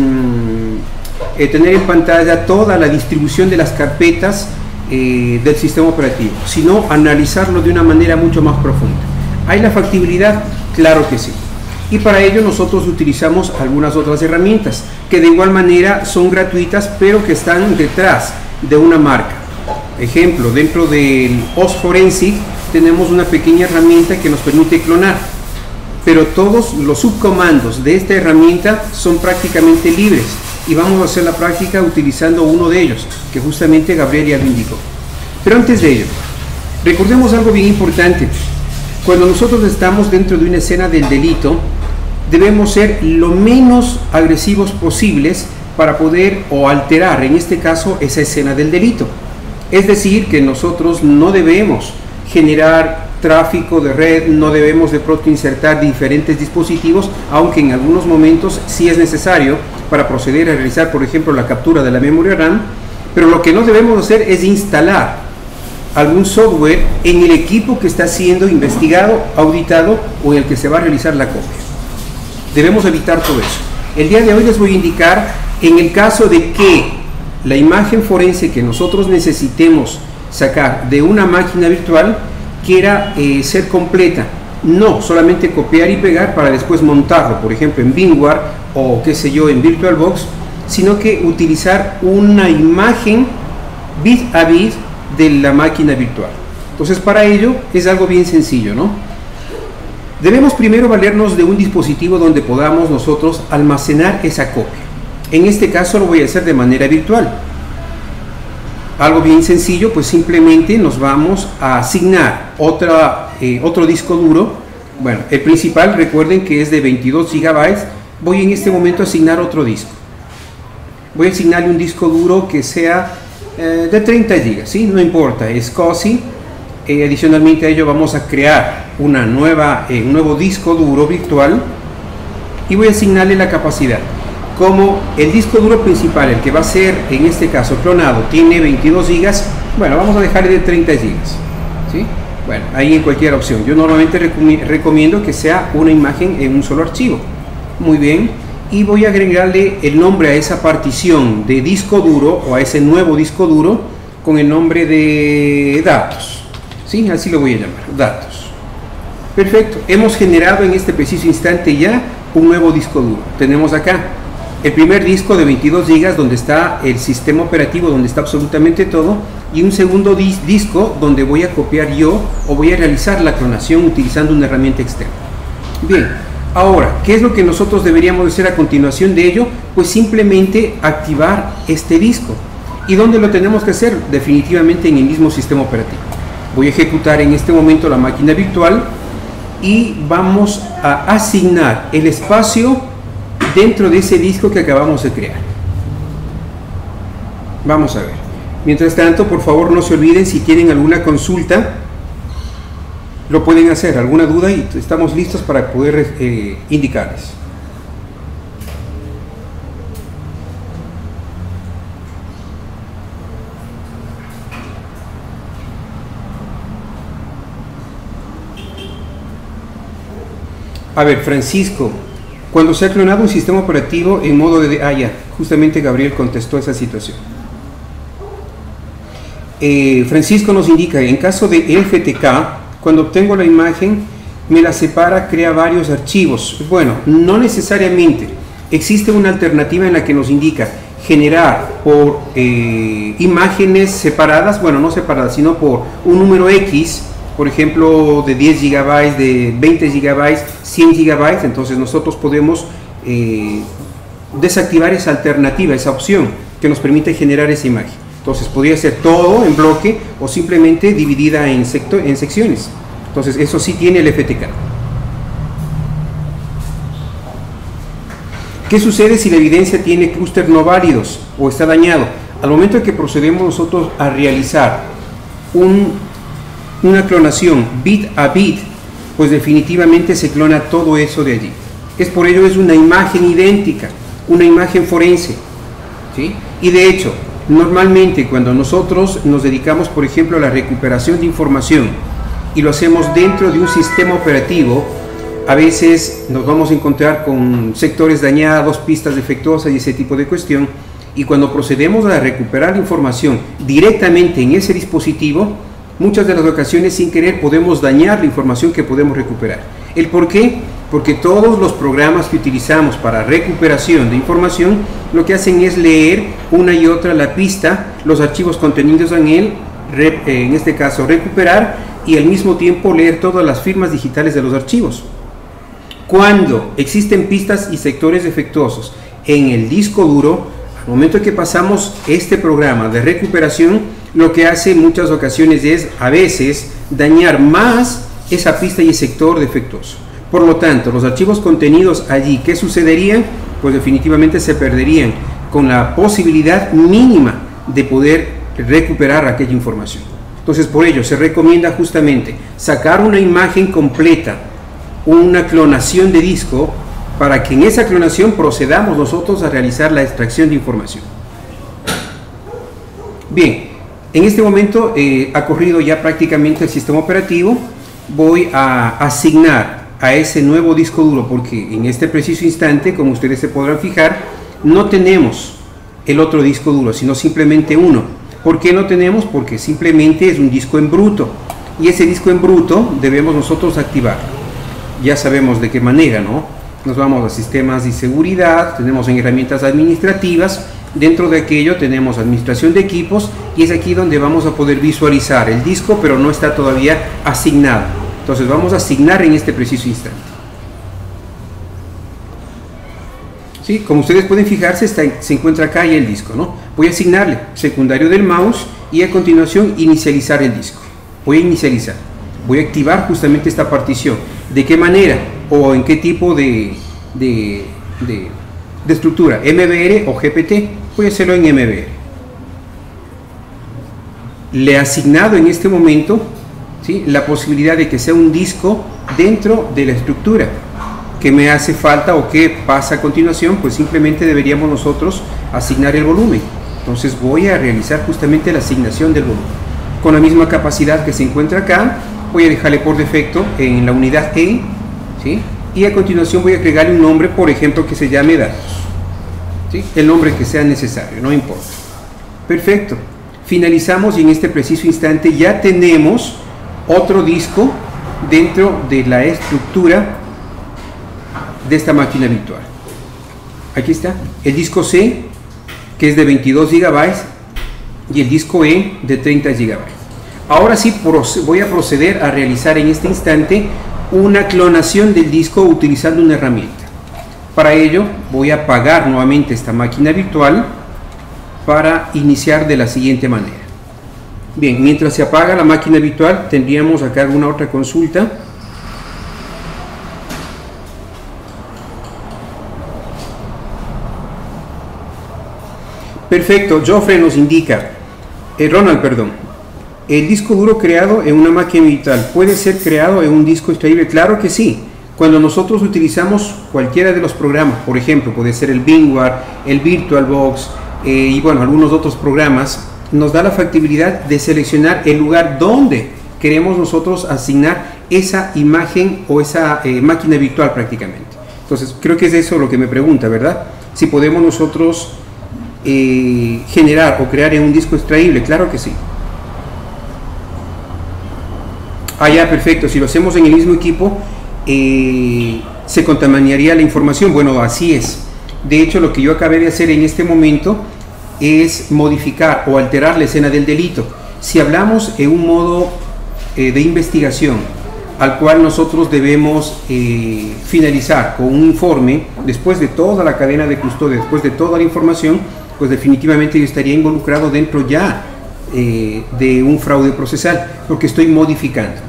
tener en pantalla toda la distribución de las carpetas del sistema operativo, sino analizarlo de una manera mucho más profunda. ¿Hay la factibilidad? Claro que sí. Y para ello nosotros utilizamos algunas otras herramientas que de igual manera son gratuitas, pero que están detrás de una marca. Ejemplo, dentro del OS Forensic tenemos una pequeña herramienta que nos permite clonar, pero todos los subcomandos de esta herramienta son prácticamente libres y vamos a hacer la práctica utilizando uno de ellos, que justamente Gabriel ya lo indicó. Pero antes de ello, recordemos algo bien importante. Cuando nosotros estamos dentro de una escena del delito, debemos ser lo menos agresivos posibles para poder o alterar, en este caso, esa escena del delito. Es decir, que nosotros no debemos generar tráfico de red, no debemos de pronto insertar diferentes dispositivos, aunque en algunos momentos sí es necesario para proceder a realizar, por ejemplo, la captura de la memoria RAM, pero lo que no debemos hacer es instalar algún software en el equipo que está siendo investigado, auditado o en el que se va a realizar la copia. Debemos evitar todo eso. El día de hoy les voy a indicar, en el caso de que la imagen forense que nosotros necesitemos sacar de una máquina virtual quiera ser completa, no solamente copiar y pegar para después montarlo, por ejemplo en VMware o qué sé yo en VirtualBox, sino que utilizar una imagen bit a bit de la máquina virtual. Entonces para ello es algo bien sencillo, ¿no? Debemos primero valernos de un dispositivo donde podamos nosotros almacenar esa copia. En este caso lo voy a hacer de manera virtual. Algo bien sencillo, pues simplemente nos vamos a asignar otro disco duro. Bueno, el principal, recuerden que es de 22 GB. Voy en este momento a asignar otro disco. Voy a asignarle un disco duro que sea de 30 GB, ¿sí? No importa, es SCSI. Adicionalmente a ello vamos a crear un nuevo disco duro virtual y voy a asignarle la capacidad. Como el disco duro principal, el que va a ser en este caso clonado, tiene 22 GB, bueno, vamos a dejarle de 30 GB, ¿sí? Bueno, ahí en cualquier opción. Yo normalmente recomiendo que sea una imagen en un solo archivo. Muy bien, y voy a agregarle el nombre a esa partición de disco duro o a ese nuevo disco duro con el nombre de datos, ¿sí? Así lo voy a llamar, datos. Perfecto, hemos generado en este preciso instante ya un nuevo disco duro. Tenemos acá el primer disco de 22 GB donde está el sistema operativo, donde está absolutamente todo, y un segundo disco donde voy a copiar yo o voy a realizar la clonación utilizando una herramienta externa. Bien, ahora, ¿qué es lo que nosotros deberíamos hacer a continuación de ello? Pues simplemente activar este disco. ¿Y dónde lo tenemos que hacer? Definitivamente en el mismo sistema operativo. Voy a ejecutar en este momento la máquina virtual y vamos a asignar el espacio dentro de ese disco que acabamos de crear. Vamos a ver. Mientras tanto, por favor no se olviden, si tienen alguna consulta lo pueden hacer, alguna duda, y estamos listos para poder indicarles. A ver, Francisco, Cuando se ha clonado un sistema operativo en modo de... ya, justamente Gabriel contestó esa situación. Francisco nos indica, en caso de FTK, cuando obtengo la imagen, me la separa, crea varios archivos. Bueno, no necesariamente. Existe una alternativa en la que nos indica generar por imágenes separadas, bueno, no separadas, sino por un número X, por ejemplo, de 10 GB, de 20 GB, 100 GB, entonces nosotros podemos desactivar esa alternativa, esa opción que nos permite generar esa imagen. Entonces podría ser todo en bloque o simplemente dividida en secciones. Entonces eso sí tiene el FTK. ¿Qué sucede si la evidencia tiene clúster no válidos o está dañado? Al momento en que procedemos nosotros a realizar una clonación bit a bit, pues definitivamente se clona todo eso de allí. Por ello es una imagen idéntica, una imagen forense, ¿sí? Y de hecho, normalmente cuando nosotros nos dedicamos, por ejemplo, a la recuperación de información y lo hacemos dentro de un sistema operativo, a veces nos vamos a encontrar con sectores dañados, pistas defectuosas y ese tipo de cuestión, y cuando procedemos a recuperar la información directamente en ese dispositivo, muchas de las ocasiones sin querer podemos dañar la información que podemos recuperar. ¿El por qué? Porque todos los programas que utilizamos para recuperación de información lo que hacen es leer una y otra la pista, los archivos contenidos en él, en este caso recuperar, y al mismo tiempo leer todas las firmas digitales de los archivos. Cuando existen pistas y sectores defectuosos en el disco duro, al momento que pasamos este programa de recuperación, lo que hace en muchas ocasiones es a veces dañar más esa pista y el sector defectuoso. Por lo tanto, los archivos contenidos allí, ¿qué sucedería? Pues definitivamente se perderían con la posibilidad mínima de poder recuperar aquella información. Entonces, por ello se recomienda justamente sacar una imagen completa, una clonación de disco, para que en esa clonación procedamos nosotros a realizar la extracción de información. Bien, en este momento ha corrido ya prácticamente el sistema operativo. Voy a asignar a ese nuevo disco duro, porque en este preciso instante, como ustedes se podrán fijar, no tenemos el otro disco duro, sino simplemente uno. ¿Por qué no tenemos? Porque simplemente es un disco en bruto, y ese disco en bruto debemos nosotros activar. Ya sabemos de qué manera, ¿no? Nos vamos a sistemas de seguridad, tenemos en herramientas administrativas, dentro de aquello tenemos administración de equipos, y es aquí donde vamos a poder visualizar el disco, pero no está todavía asignado. Entonces vamos a asignar en este preciso instante. ¿Sí? Como ustedes pueden fijarse, se encuentra acá ya el disco, ¿no? Voy a asignarle secundario del mouse y a continuación inicializar el disco. Voy a inicializar. Voy a activar justamente esta partición. ¿De qué manera o en qué tipo de estructura? ¿MBR o GPT? Voy a hacerlo en MBR. Le he asignado en este momento, ¿sí?, la posibilidad de que sea un disco dentro de la estructura. ¿Qué me hace falta o qué pasa a continuación? Pues simplemente deberíamos nosotros asignar el volumen. Entonces voy a realizar justamente la asignación del volumen. Con la misma capacidad que se encuentra acá, voy a dejarle por defecto en la unidad E, ¿sí?, y a continuación voy a agregarle un nombre, por ejemplo, que se llame datos, ¿sí?, el nombre que sea necesario, no importa. Perfecto. Finalizamos y en este preciso instante ya tenemos otro disco dentro de la estructura de esta máquina virtual. Aquí está el disco C, que es de 22 GB, y el disco E de 30 GB. Ahora sí voy a proceder a realizar en este instante una clonación del disco utilizando una herramienta. Para ello voy a apagar nuevamente esta máquina virtual para iniciar de la siguiente manera. Bien, mientras se apaga la máquina virtual, tendríamos acá alguna otra consulta. Perfecto, Joffre nos indica, Ronald, perdón, el disco duro creado en una máquina virtual puede ser creado en un disco extraíble. Claro que sí. Cuando nosotros utilizamos cualquiera de los programas, por ejemplo, puede ser el VMware, el VirtualBox y bueno, algunos otros programas, nos da la factibilidad de seleccionar el lugar donde queremos nosotros asignar esa imagen o esa máquina virtual prácticamente. Entonces, creo que es eso lo que me pregunta, ¿verdad? Si podemos nosotros generar o crear en un disco extraíble. Claro que sí. Ah, ya, perfecto. Si lo hacemos en el mismo equipo, se contaminaría la información. Bueno, así es. De hecho, lo que yo acabé de hacer en este momento es modificar o alterar la escena del delito. Si hablamos en un modo de investigación al cual nosotros debemos finalizar con un informe, después de toda la cadena de custodia, después de toda la información, pues definitivamente yo estaría involucrado dentro ya de un fraude procesal, porque estoy modificando.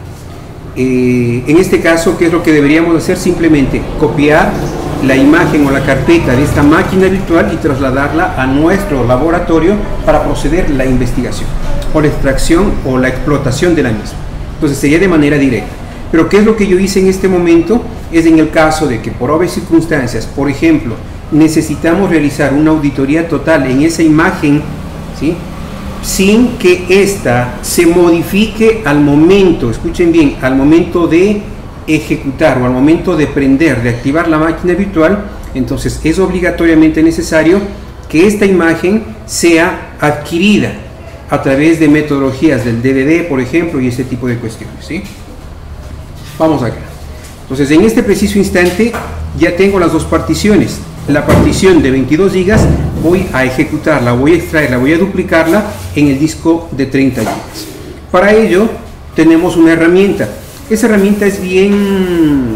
En este caso, ¿qué es lo que deberíamos hacer? Simplemente copiar la imagen o la carpeta de esta máquina virtual y trasladarla a nuestro laboratorio para proceder la investigación o la extracción o la explotación de la misma. Entonces sería de manera directa. Pero ¿qué es lo que yo hice en este momento? Es en el caso de que por obvias circunstancias, por ejemplo, necesitamos realizar una auditoría total en esa imagen, ¿sí?, sin que ésta se modifique al momento, escuchen bien, al momento de ejecutar o al momento de prender, de activar la máquina virtual. Entonces es obligatoriamente necesario que esta imagen sea adquirida a través de metodologías del DVD, por ejemplo, y ese tipo de cuestiones, ¿sí? Vamos acá. Entonces en este preciso instante ya tengo las dos particiones. La partición de 22 GB voy a ejecutarla, voy a extraerla, voy a duplicarla en el disco de 30 GB. Para ello tenemos una herramienta. Esa herramienta es bien,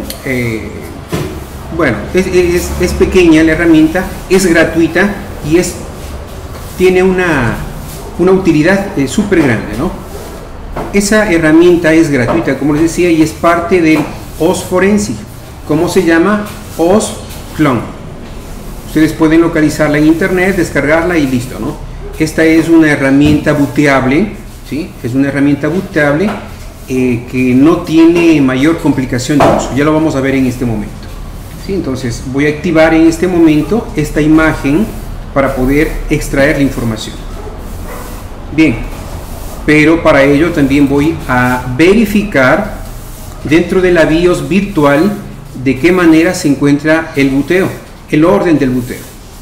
bueno, es pequeña la herramienta, es gratuita y tiene una utilidad súper grande, ¿no? Esa herramienta es gratuita, como les decía, y es parte del OS Forensic. ¿Cómo se llama? OS Clone. Ustedes pueden localizarla en internet, descargarla y listo, ¿no? Esta es una herramienta booteable, ¿sí? Es una herramienta booteable que no tiene mayor complicación de uso. Ya lo vamos a ver en este momento, ¿sí? Entonces voy a activar en este momento esta imagen para poder extraer la información. Bien, pero para ello también voy a verificar dentro de la BIOS virtual de qué manera se encuentra el booteo, el orden del booteo.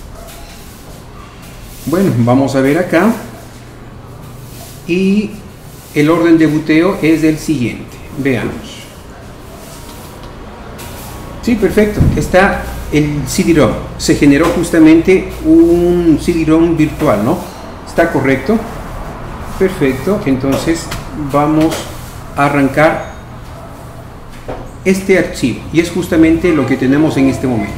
Bueno, vamos a ver acá, y el orden de booteo es el siguiente. Veamos. Sí, perfecto. Está el CD-ROM. Se generó justamente un CD-ROM virtual, ¿no? ¿Está correcto? Perfecto. Entonces vamos a arrancar este archivo, y es justamente lo que tenemos en este momento.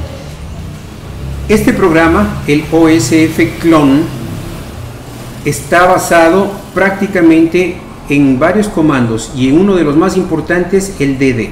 Este programa, el OSF Clone, está basado prácticamente en varios comandos, y en uno de los más importantes, el DD.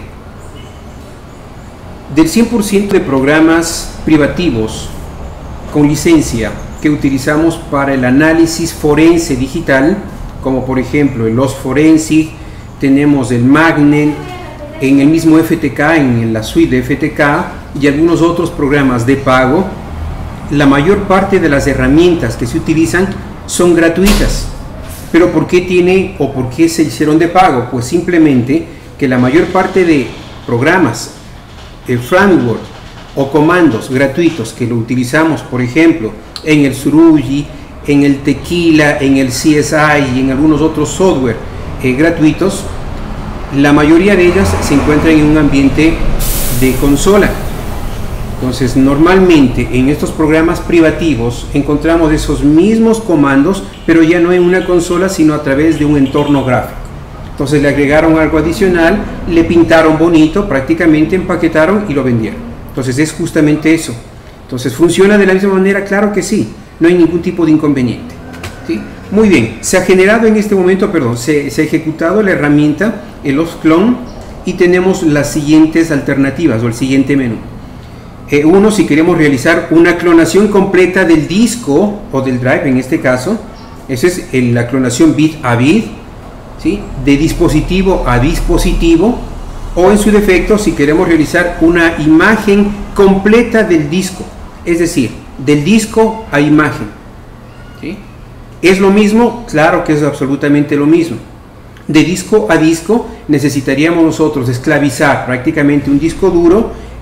Del 100% de programas privativos con licencia que utilizamos para el análisis forense digital, como por ejemplo el OS Forensic, tenemos el Magnet, en el mismo FTK, en la suite de FTK, y algunos otros programas de pago, la mayor parte de las herramientas que se utilizan son gratuitas. Pero ¿por qué por qué se hicieron de pago? Pues simplemente que la mayor parte de programas, framework o comandos gratuitos que lo utilizamos, por ejemplo, en el Surugi, en el Tequila, en el CSI y en algunos otros software gratuitos, la mayoría de ellas se encuentran en un ambiente de consola. Entonces, normalmente en estos programas privativos encontramos esos mismos comandos, pero ya no en una consola, sino a través de un entorno gráfico. Entonces le agregaron algo adicional, le pintaron bonito, prácticamente empaquetaron y lo vendieron. Entonces es justamente eso. Entonces, ¿funciona de la misma manera? Claro que sí, no hay ningún tipo de inconveniente, ¿sí? Muy bien, se ha generado en este momento, se ha ejecutado la herramienta, el OS Clone, y tenemos las siguientes alternativas o el siguiente menú. Uno, si queremos realizar una clonación completa del disco o del drive, en este caso, esa es la clonación bit a bit, ¿sí?, de dispositivo a dispositivo, o en su defecto, si queremos realizar una imagen completa del disco, es decir, del disco a imagen, ¿sí? ¿Es lo mismo? Claro que es absolutamente lo mismo. De disco a disco necesitaríamos nosotros esclavizar prácticamente un disco duro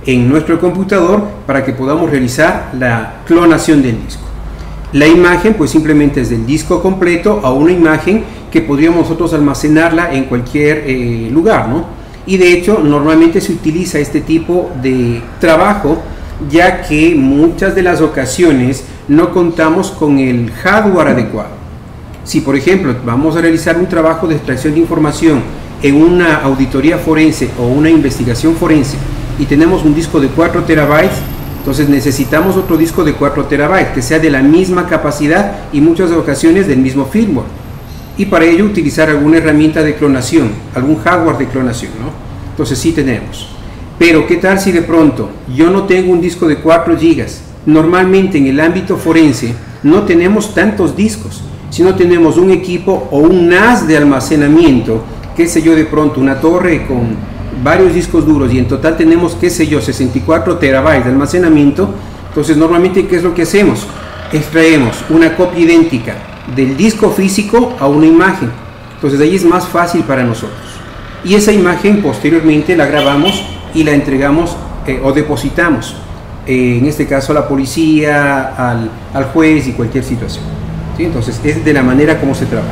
en nuestro computador para que podamos realizar la clonación del disco. La imagen pues simplemente es del disco completo a una imagen que podríamos nosotros almacenarla en cualquier lugar, ¿no? Y de hecho normalmente se utiliza este tipo de trabajo ya que muchas de las ocasiones no contamos con el hardware adecuado. Si por ejemplo vamos a realizar un trabajo de extracción de información en una auditoría forense o una investigación forense y tenemos un disco de 4 terabytes, entonces necesitamos otro disco de 4 terabytes que sea de la misma capacidad y muchas ocasiones del mismo firmware. Y para ello utilizar alguna herramienta de clonación, algún hardware de clonación, ¿no? Entonces sí tenemos. Pero ¿qué tal si de pronto yo no tengo un disco de 4 GB? Normalmente en el ámbito forense no tenemos tantos discos, sino tenemos un equipo o un NAS de almacenamiento, qué sé yo, de pronto una torre con varios discos duros y en total tenemos, qué sé yo, 64 terabytes de almacenamiento. Entonces normalmente ¿qué es lo que hacemos? Extraemos una copia idéntica del disco físico a una imagen. Entonces ahí es más fácil para nosotros y esa imagen posteriormente la grabamos y la entregamos o depositamos en este caso a la policía, al juez y cualquier situación, ¿sí? Entonces es de la manera como se trabaja.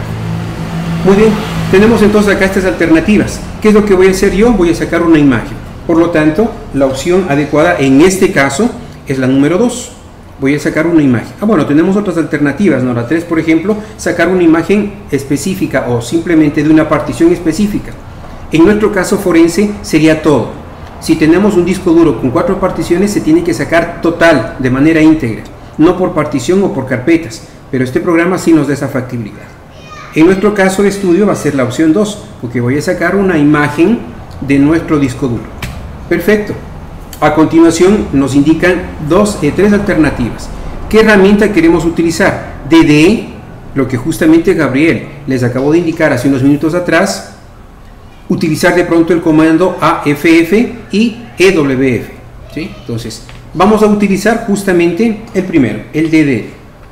Muy bien, tenemos entonces acá estas alternativas. ¿Qué es lo que voy a hacer yo? Voy a sacar una imagen. Por lo tanto, la opción adecuada en este caso es la número 2. Voy a sacar una imagen. Bueno, tenemos otras alternativas, ¿no? La 3, por ejemplo, sacar una imagen específica o simplemente de una partición específica. En nuestro caso forense sería todo. Si tenemos un disco duro con 4 particiones, se tiene que sacar total, de manera íntegra, no por partición o por carpetas, pero este programa sí nos da esa factibilidad. En nuestro caso de estudio va a ser la opción 2, porque voy a sacar una imagen de nuestro disco duro. Perfecto. A continuación nos indican 3 alternativas. ¿Qué herramienta queremos utilizar? DDE, lo que justamente Gabriel les acabó de indicar hace unos minutos atrás. Utilizar de pronto el comando AFF y EWF, ¿sí? Entonces vamos a utilizar justamente el primero, el DDE.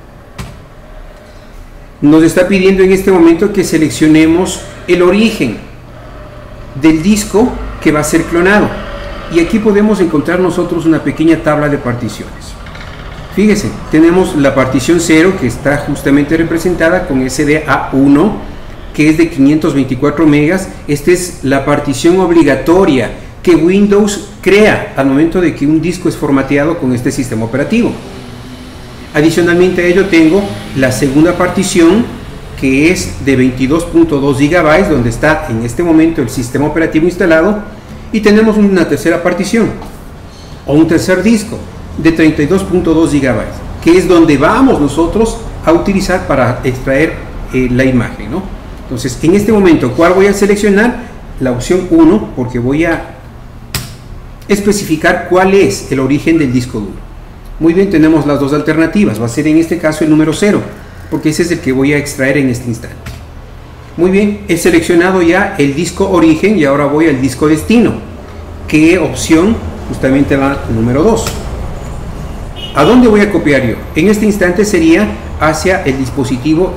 Nos está pidiendo en este momento que seleccionemos el origen del disco que va a ser clonado y aquí podemos encontrar nosotros una pequeña tabla de particiones. Fíjese, tenemos la partición 0 que está justamente representada con SDA1 que es de 524 megas. Esta es la partición obligatoria que Windows crea al momento de que un disco es formateado con este sistema operativo. Adicionalmente a ello tengo la segunda partición que es de 22.2 GB donde está en este momento el sistema operativo instalado y tenemos una tercera partición o un tercer disco de 32.2 GB que es donde vamos nosotros a utilizar para extraer la imagen, ¿no? Entonces en este momento ¿cuál voy a seleccionar? La opción 1 porque voy a especificar cuál es el origen del disco duro. Muy bien, tenemos las dos alternativas, va a ser en este caso el número 0, porque ese es el que voy a extraer en este instante. Muy bien, he seleccionado ya el disco origen y ahora voy al disco destino. ¿Qué opción? Justamente va el número 2. ¿A dónde voy a copiar yo? En este instante sería hacia el dispositivo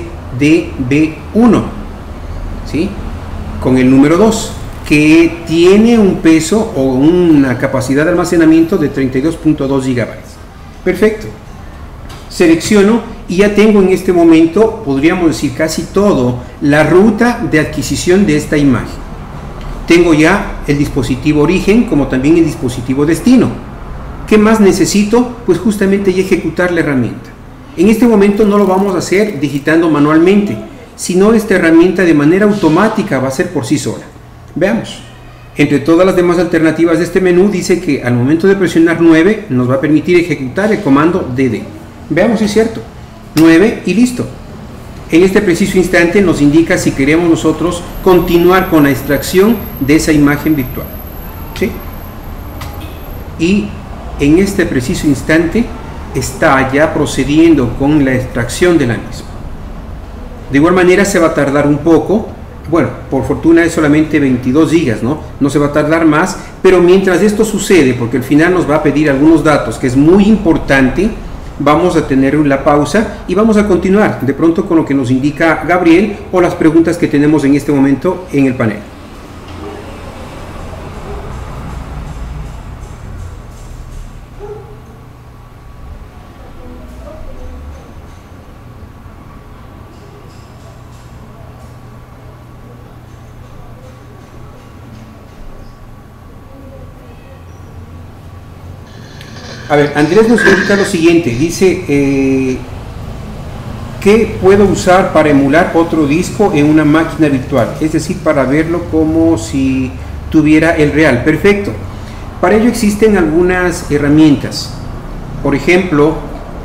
SDB1, ¿sí? Con el número 2. Que tiene un peso o una capacidad de almacenamiento de 32.2 GB. Perfecto. Selecciono y ya tengo en este momento, podríamos decir casi todo, la ruta de adquisición de esta imagen. Tengo ya el dispositivo origen como también el dispositivo destino. ¿Qué más necesito? Pues justamente ya ejecutar la herramienta. En este momento no lo vamos a hacer digitando manualmente, sino esta herramienta de manera automática va a ser por sí sola. Veamos, entre todas las demás alternativas de este menú dice que al momento de presionar 9 nos va a permitir ejecutar el comando DD. Veamos si es cierto, 9 y listo. En este preciso instante nos indica si queremos nosotros continuar con la extracción de esa imagen virtual, ¿sí? Y en este preciso instante está ya procediendo con la extracción de la misma. De igual manera se va a tardar un poco. Bueno, por fortuna es solamente 22 GB, no se va a tardar más, pero mientras esto sucede, porque al final nos va a pedir algunos datos, que es muy importante, vamos a tener la pausa y vamos a continuar de pronto con lo que nos indica Gabriel o las preguntas que tenemos en este momento en el panel. A ver, Andrés nos indica lo siguiente, dice, ¿qué puedo usar para emular otro disco en una máquina virtual? Es decir, para verlo como si tuviera el real. Perfecto. Para ello existen algunas herramientas. Por ejemplo,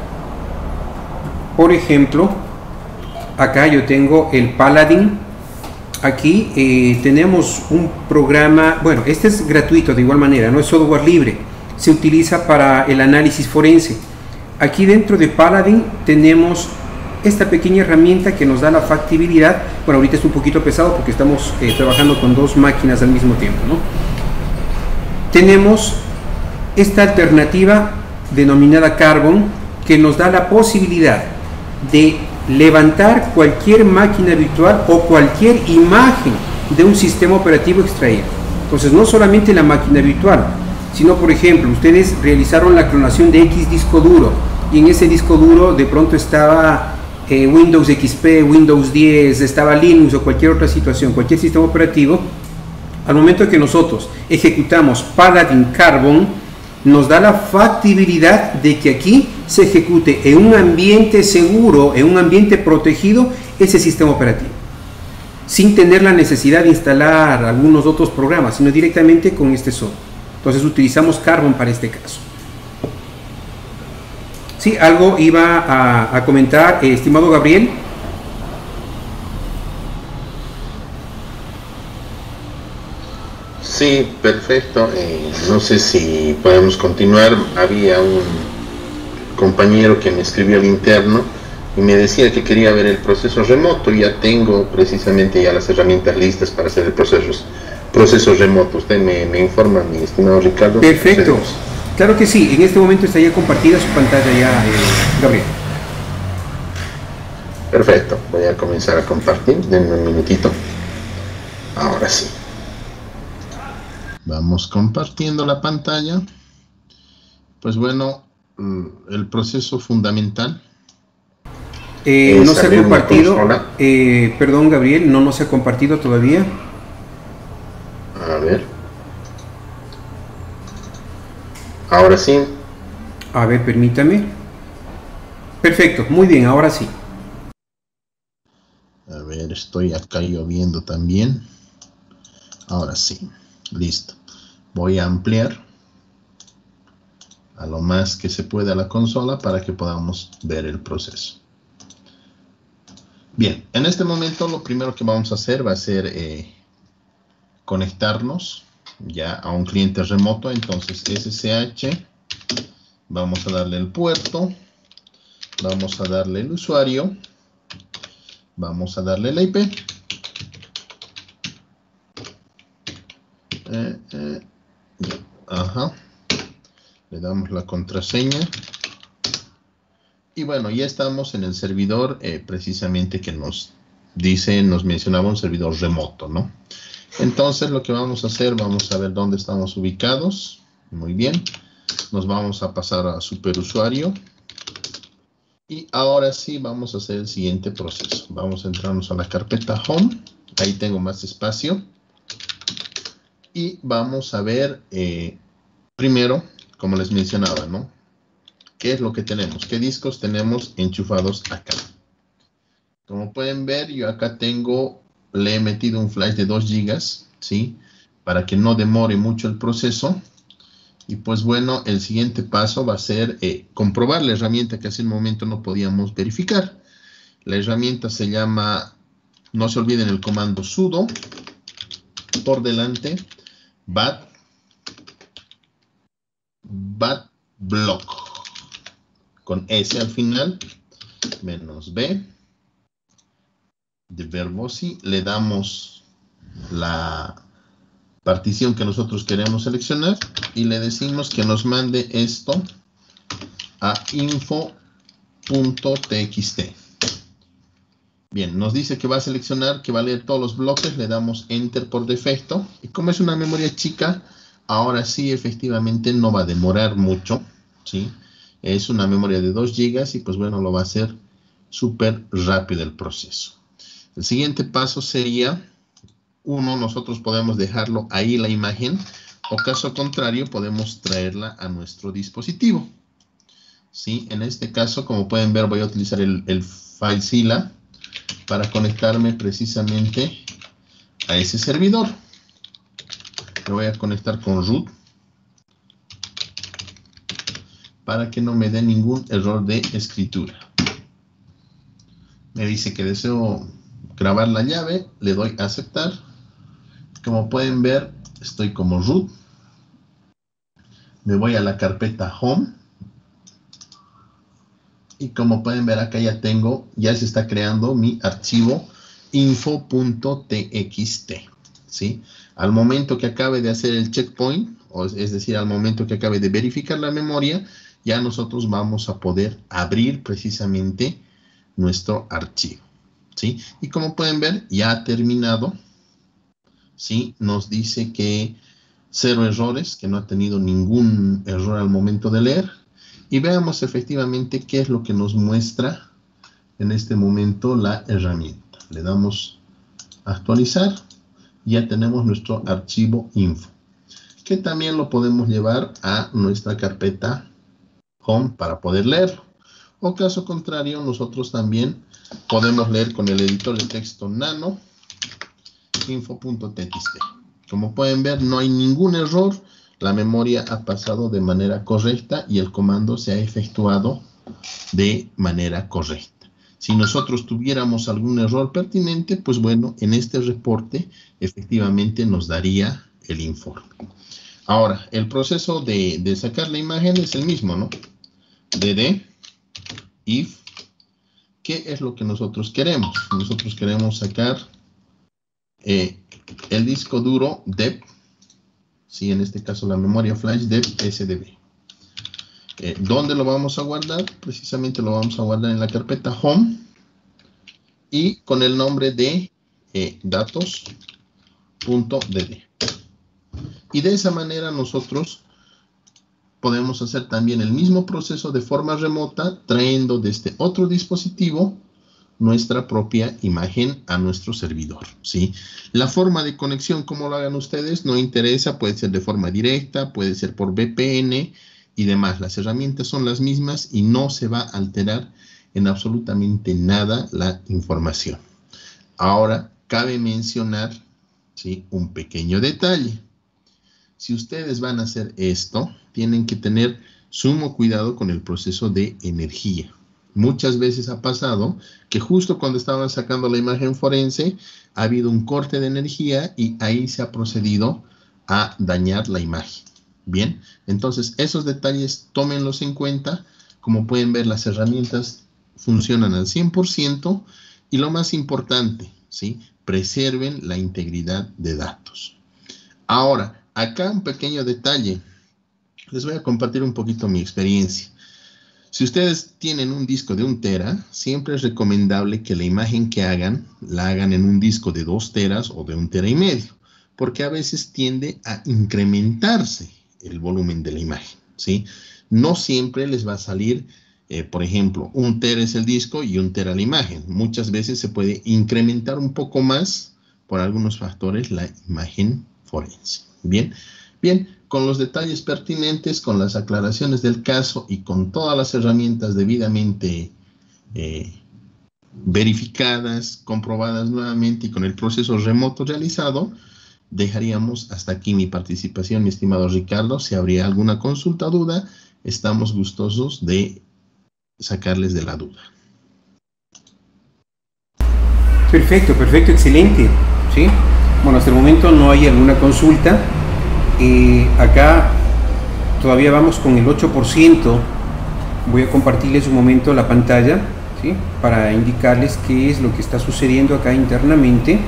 acá yo tengo el Paladin. Aquí tenemos un programa, bueno, este es gratuito de igual manera, no es software libre, se utiliza para el análisis forense. Aquí dentro de Paladin tenemos esta pequeña herramienta que nos da la factibilidad. Bueno, ahorita es un poquito pesado porque estamos trabajando con dos máquinas al mismo tiempo, ¿no? Tenemos esta alternativa denominada Carbon, que nos da la posibilidad de levantar cualquier máquina virtual o cualquier imagen de un sistema operativo extraído. Entonces, no solamente la máquina virtual, sino, por ejemplo, ustedes realizaron la clonación de X disco duro y en ese disco duro de pronto estaba Windows XP, Windows 10, estaba Linux o cualquier otra situación, cualquier sistema operativo. Al momento que nosotros ejecutamos Paladin Carbon, nos da la factibilidad de que aquí se ejecute en un ambiente seguro, en un ambiente protegido, ese sistema operativo, sin tener la necesidad de instalar algunos otros programas, sino directamente con este software. Entonces utilizamos Carbon para este caso. Sí, algo iba a comentar, estimado Gabriel. Sí, perfecto. No sé si podemos continuar. Había un compañero que me escribió al interno y me decía que quería ver el proceso remoto. Ya tengo precisamente ya las herramientas listas para hacer el proceso remoto. Usted me informa, mi estimado Ricardo. Perfecto. Claro que sí. En este momento está ya compartida su pantalla ya, Gabriel. Perfecto. Voy a comenzar a compartir. Denme un minutito. Ahora sí. Vamos compartiendo la pantalla. Pues bueno, el proceso fundamental. No se ha compartido. Perdón, Gabriel, no se ha compartido todavía. A ver. Ahora sí. A ver, permítame. Perfecto, muy bien, ahora sí. A ver, estoy acá yo viendo también. Ahora sí. Listo. Voy a ampliar a lo más que se pueda la consola para que podamos ver el proceso. Bien, en este momento lo primero que vamos a hacer va a ser conectarnos ya a un cliente remoto. Entonces SSH, vamos a darle el puerto, vamos a darle el usuario, vamos a darle la IP. Ajá. Le damos la contraseña. Y bueno, ya estamos en el servidor precisamente que nos dice, nos mencionaba un servidor remoto, ¿no? Entonces lo que vamos a hacer, vamos a ver dónde estamos ubicados. Muy bien. Nos vamos a pasar a superusuario. Y ahora sí vamos a hacer el siguiente proceso. Vamos a entrarnos a la carpeta Home. Ahí tengo más espacio. Y vamos a ver primero, como les mencionaba, ¿no? ¿Qué es lo que tenemos? ¿Qué discos tenemos enchufados acá? Como pueden ver, yo acá le he metido un flash de 2 GB, ¿sí? Para que no demore mucho el proceso. Y pues bueno, el siguiente paso va a ser comprobar la herramienta que hace un momento no podíamos verificar. La herramienta se llama, no se olviden el comando sudo, por delante, batblock, con S al final, -b, de verbosi, le damos la partición que nosotros queremos seleccionar y le decimos que nos mande esto a info.txt. Bien, nos dice que va a seleccionar, que va a leer todos los bloques, le damos Enter por defecto. Y como es una memoria chica, ahora sí efectivamente no va a demorar mucho, ¿sí? Es una memoria de 2 GB y pues bueno, lo va a hacer súper rápido el proceso. El siguiente paso sería, nosotros podemos dejarlo ahí la imagen, o caso contrario, podemos traerla a nuestro dispositivo. ¿sí? En este caso, como pueden ver, voy a utilizar el FileZilla para conectarme precisamente a ese servidor. Me voy a conectar con root para que no me dé ningún error de escritura. Me dice que deseo grabar la llave, le doy a aceptar. Como pueden ver, estoy como root. Me voy a la carpeta home. Y como pueden ver acá ya se está creando mi archivo info.txt, ¿sí? Al momento que acabe de hacer el checkpoint, es decir, al momento que acabe de verificar la memoria, ya nosotros vamos a poder abrir precisamente nuestro archivo, ¿sí? Y como pueden ver, ya ha terminado, ¿sí? Nos dice que 0 errores, que no ha tenido ningún error al momento de leer. Y veamos efectivamente qué es lo que nos muestra en este momento la herramienta. Le damos a actualizar. Ya tenemos nuestro archivo info, que también lo podemos llevar a nuestra carpeta home para poder leerlo. O caso contrario, nosotros también podemos leer con el editor de texto nano info.txt. Como pueden ver, no hay ningún error. La memoria ha pasado de manera correcta y el comando se ha efectuado de manera correcta. Si nosotros tuviéramos algún error pertinente, pues bueno, en este reporte efectivamente nos daría el informe. Ahora, el proceso de sacar la imagen es el mismo, ¿no? dd if, ¿qué es lo que nosotros queremos? Nosotros queremos sacar el disco duro DEP. Sí, en este caso la memoria flash de SDB. ¿Dónde lo vamos a guardar? Precisamente lo vamos a guardar en la carpeta home y con el nombre de datos.dd. Y de esa manera nosotros podemos hacer también el mismo proceso de forma remota, trayendo desde otro dispositivo nuestra propia imagen a nuestro servidor, ¿sí? La forma de conexión, como lo hagan ustedes, no interesa, puede ser de forma directa, puede ser por VPN y demás. Las herramientas son las mismas y no se va a alterar en absolutamente nada la información. Ahora, cabe mencionar, ¿sí?, un pequeño detalle. Si ustedes van a hacer esto, tienen que tener sumo cuidado con el proceso de energía. Muchas veces ha pasado que justo cuando estaban sacando la imagen forense ha habido un corte de energía y ahí se ha procedido a dañar la imagen. Bien, entonces esos detalles tómenlos en cuenta. Como pueden ver, las herramientas funcionan al 100% y lo más importante, ¿sí?, preserven la integridad de datos. Ahora, acá un pequeño detalle. Les voy a compartir un poquito mi experiencia. Si ustedes tienen un disco de 1 tera, siempre es recomendable que la imagen que hagan, la hagan en un disco de 2 teras o de 1,5 teras, porque a veces tiende a incrementarse el volumen de la imagen, ¿sí? No siempre les va a salir, por ejemplo, 1 tera es el disco y 1 tera la imagen. Muchas veces se puede incrementar un poco más por algunos factores la imagen forense. Bien, con los detalles pertinentes, con las aclaraciones del caso y con todas las herramientas debidamente verificadas, comprobadas nuevamente y con el proceso remoto realizado, dejaríamos hasta aquí mi participación, mi estimado Ricardo. Si habría alguna consulta o duda, estamos gustosos de sacarles de la duda. Perfecto, excelente. ¿Sí? Bueno, hasta el momento no hay alguna consulta. Acá todavía vamos con el 8%. Voy a compartirles un momento la pantalla, ¿sí?, para indicarles qué es lo que está sucediendo acá internamente.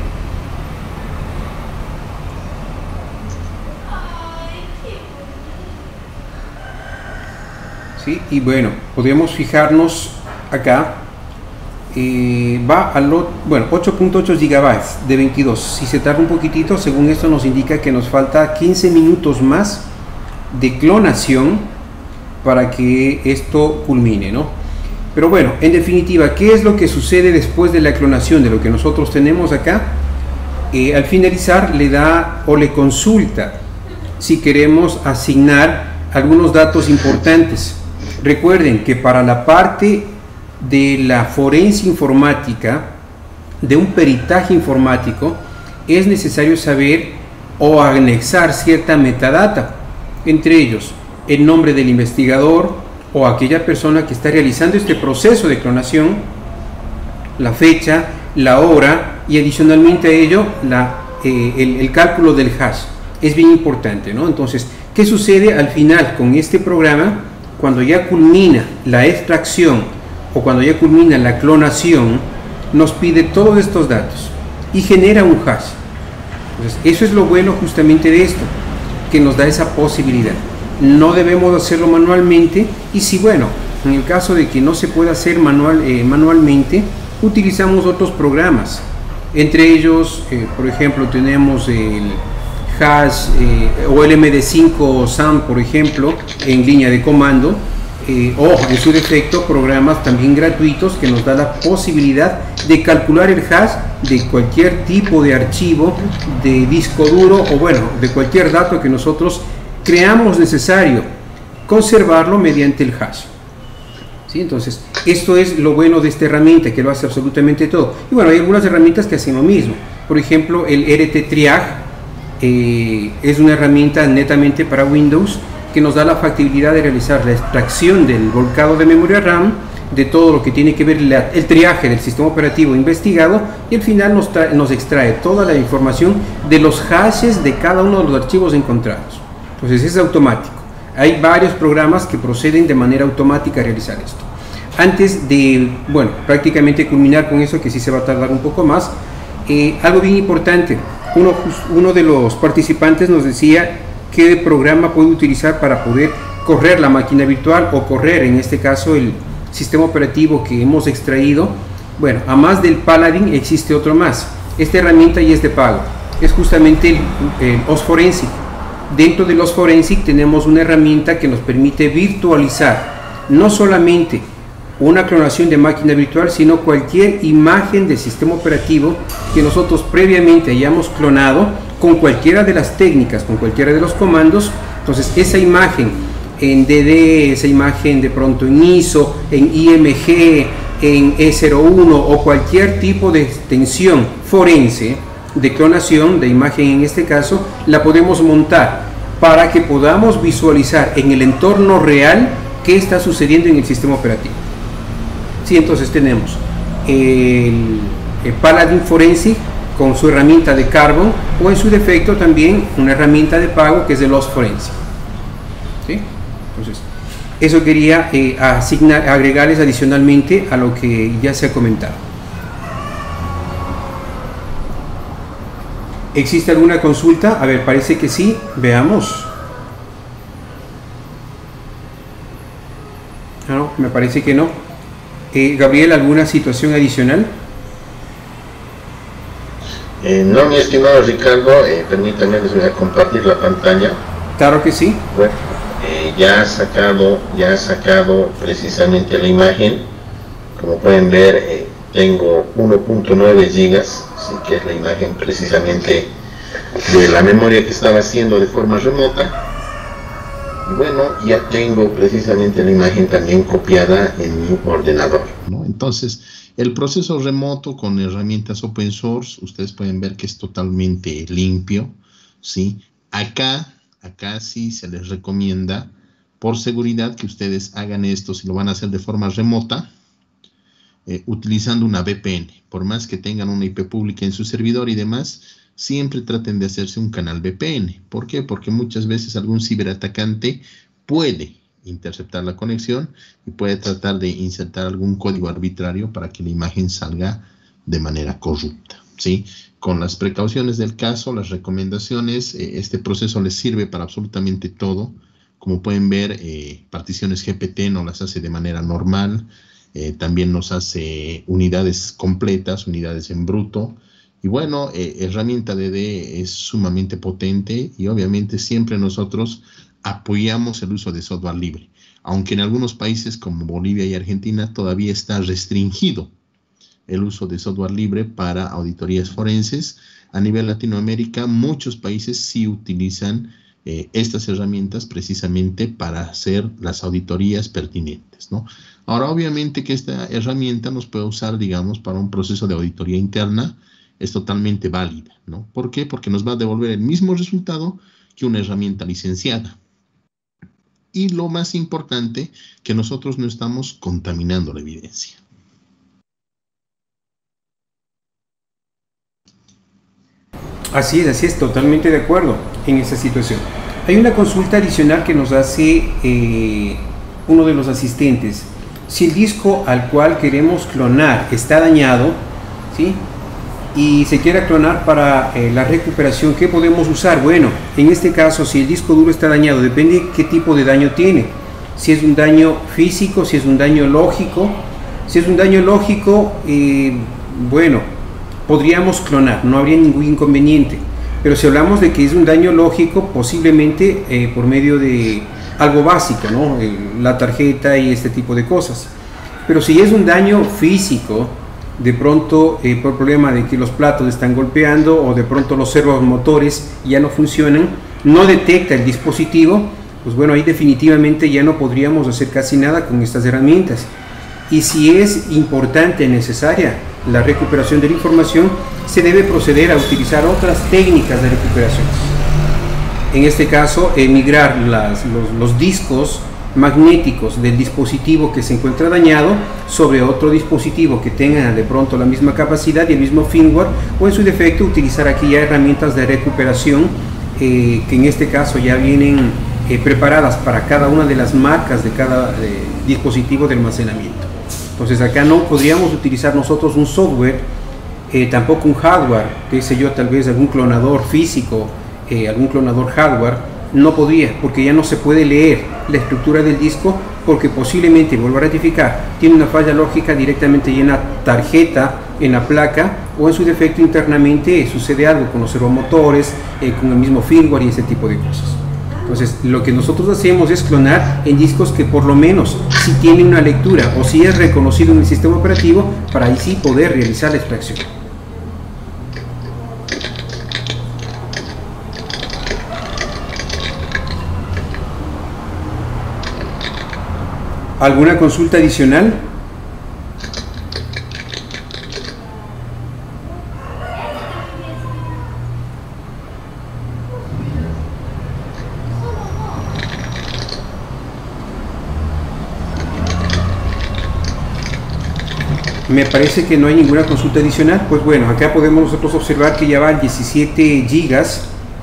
¿Sí? Y bueno, podemos fijarnos acá. Va al 8.8 GB de 22. Si se tarda un poquitito, según esto nos indica que nos falta 15 minutos más de clonación para que esto culmine, ¿no? Pero bueno, en definitiva, ¿qué es lo que sucede después de la clonación de lo que nosotros tenemos acá? Al finalizar le da o le consulta si queremos asignar algunos datos importantes. Recuerden que para la parte de la forense informática, de un peritaje informático, es necesario saber o anexar cierta metadata, entre ellos el nombre del investigador o aquella persona que está realizando este proceso de clonación, la fecha, la hora y adicionalmente a ello el cálculo del hash. Es bien importante, ¿no? Entonces, ¿qué sucede al final con este programa? Cuando ya culmina la extracción o cuando ya culmina la clonación, nos pide todos estos datos y genera un hash. Entonces, eso es lo bueno justamente de esto, que nos da esa posibilidad. No debemos hacerlo manualmente y si, bueno, en el caso de que no se pueda hacer manualmente, utilizamos otros programas. Entre ellos, por ejemplo, tenemos el hash o el MD5 SAM, por ejemplo, en línea de comando, o en su defecto programas también gratuitos que nos da la posibilidad de calcular el hash de cualquier tipo de archivo, de disco duro o bueno, de cualquier dato que nosotros creamos necesario conservarlo mediante el hash. ¿Sí? Entonces, esto es lo bueno de esta herramienta, que lo hace absolutamente todo. Y bueno, hay algunas herramientas que hacen lo mismo. Por ejemplo, el RT Triage es una herramienta netamente para Windows que nos da la factibilidad de realizar la extracción del volcado de memoria RAM, de todo lo que tiene que ver el triaje del sistema operativo investigado y al final nos extrae toda la información de los hashes de cada uno de los archivos encontrados. Entonces es automático. Hay varios programas que proceden de manera automática a realizar esto. Antes de, bueno, prácticamente culminar con eso, que sí se va a tardar un poco más, algo bien importante, uno de los participantes nos decía qué programa puede utilizar para poder correr la máquina virtual o correr, en este caso, el sistema operativo que hemos extraído. Bueno, además del Paladin existe otro más. Esta herramienta ya es de pago, es justamente el OS Forensic. Dentro del OS Forensic tenemos una herramienta que nos permite virtualizar no solamente una clonación de máquina virtual, sino cualquier imagen del sistema operativo que nosotros previamente hayamos clonado con cualquiera de las técnicas, con cualquiera de los comandos. Entonces esa imagen en DD, esa imagen de pronto en ISO, en IMG, en E01 o cualquier tipo de extensión forense de clonación de imagen, en este caso, la podemos montar para que podamos visualizar en el entorno real qué está sucediendo en el sistema operativo. Sí, entonces tenemos el Paladin Forensic con su herramienta de Carbon o en su defecto también una herramienta de pago que es el OS Forensic. ¿Sí? Entonces, eso quería agregarles adicionalmente a lo que ya se ha comentado. ¿Existe alguna consulta? A ver, parece que sí. Veamos. No, me parece que no. Gabriel, ¿alguna situación adicional? No, mi estimado Ricardo, permítame, les voy a compartir la pantalla. Claro que sí. Bueno, ya ha sacado precisamente la imagen. Como pueden ver, tengo 1.9 gigas, así que es la imagen precisamente de la memoria que estaba haciendo de forma remota. Y bueno, ya tengo precisamente la imagen también copiada en mi ordenador, ¿no? Entonces, el proceso remoto con herramientas open source, ustedes pueden ver que es totalmente limpio, ¿sí? Acá sí se les recomienda, por seguridad, que ustedes hagan esto, si lo van a hacer de forma remota, utilizando una VPN. Por más que tengan una IP pública en su servidor y demás, siempre traten de hacerse un canal VPN. ¿Por qué? Porque muchas veces algún ciberatacante puede interceptar la conexión y puede tratar de insertar algún código arbitrario para que la imagen salga de manera corrupta, ¿sí? Con las precauciones del caso, las recomendaciones, este proceso les sirve para absolutamente todo. Como pueden ver, particiones GPT no las hace de manera normal, también nos hace unidades completas, unidades en bruto. Y bueno, herramienta DD es sumamente potente y obviamente siempre nosotros apoyamos el uso de software libre, aunque en algunos países como Bolivia y Argentina todavía está restringido el uso de software libre para auditorías forenses. A nivel Latinoamérica, muchos países sí utilizan estas herramientas precisamente para hacer las auditorías pertinentes, ¿no? Ahora, obviamente que esta herramienta nos puede usar, digamos, para un proceso de auditoría interna, es totalmente válida, ¿no? ¿Por qué? Porque nos va a devolver el mismo resultado que una herramienta licenciada. Y lo más importante, que nosotros no estamos contaminando la evidencia. Así es, totalmente de acuerdo en esa situación. Hay una consulta adicional que nos hace uno de los asistentes. Si el disco al cual queremos clonar está dañado, ¿sí?, y se quiere clonar para la recuperación, ¿qué podemos usar? Bueno, en este caso, si el disco duro está dañado, depende de qué tipo de daño tiene. Si es un daño físico, si es un daño lógico. Si es un daño lógico, bueno, podríamos clonar, no habría ningún inconveniente. Pero si hablamos de que es un daño lógico, posiblemente por medio de algo básico, ¿no? La tarjeta y este tipo de cosas. Pero si es un daño físico, de pronto por problema de que los platos están golpeando o de pronto los servomotores ya no funcionan, no detecta el dispositivo, pues bueno, ahí definitivamente ya no podríamos hacer casi nada con estas herramientas. Y si es importante, necesaria la recuperación de la información, se debe proceder a utilizar otras técnicas de recuperación. En este caso, migrar los discos magnéticos del dispositivo que se encuentra dañado sobre otro dispositivo que tenga de pronto la misma capacidad y el mismo firmware, o en su defecto utilizar aquí ya herramientas de recuperación que en este caso ya vienen preparadas para cada una de las marcas de cada dispositivo de almacenamiento. Entonces acá no podríamos utilizar nosotros un software, tampoco un hardware, qué sé yo, tal vez algún clonador físico, algún clonador hardware. No podría, porque ya no se puede leer la estructura del disco, porque posiblemente, vuelvo a ratificar, tiene una falla lógica directamente en la tarjeta, en la placa, o en su defecto internamente sucede algo con los servomotores, con el mismo firmware y ese tipo de cosas. Entonces, lo que nosotros hacemos es clonar en discos que por lo menos si tienen una lectura o si es reconocido en el sistema operativo, para ahí sí poder realizar la extracción. ¿Alguna consulta adicional? Me parece que no hay ninguna consulta adicional. Pues bueno, acá podemos nosotros observar que ya van 17 gigas.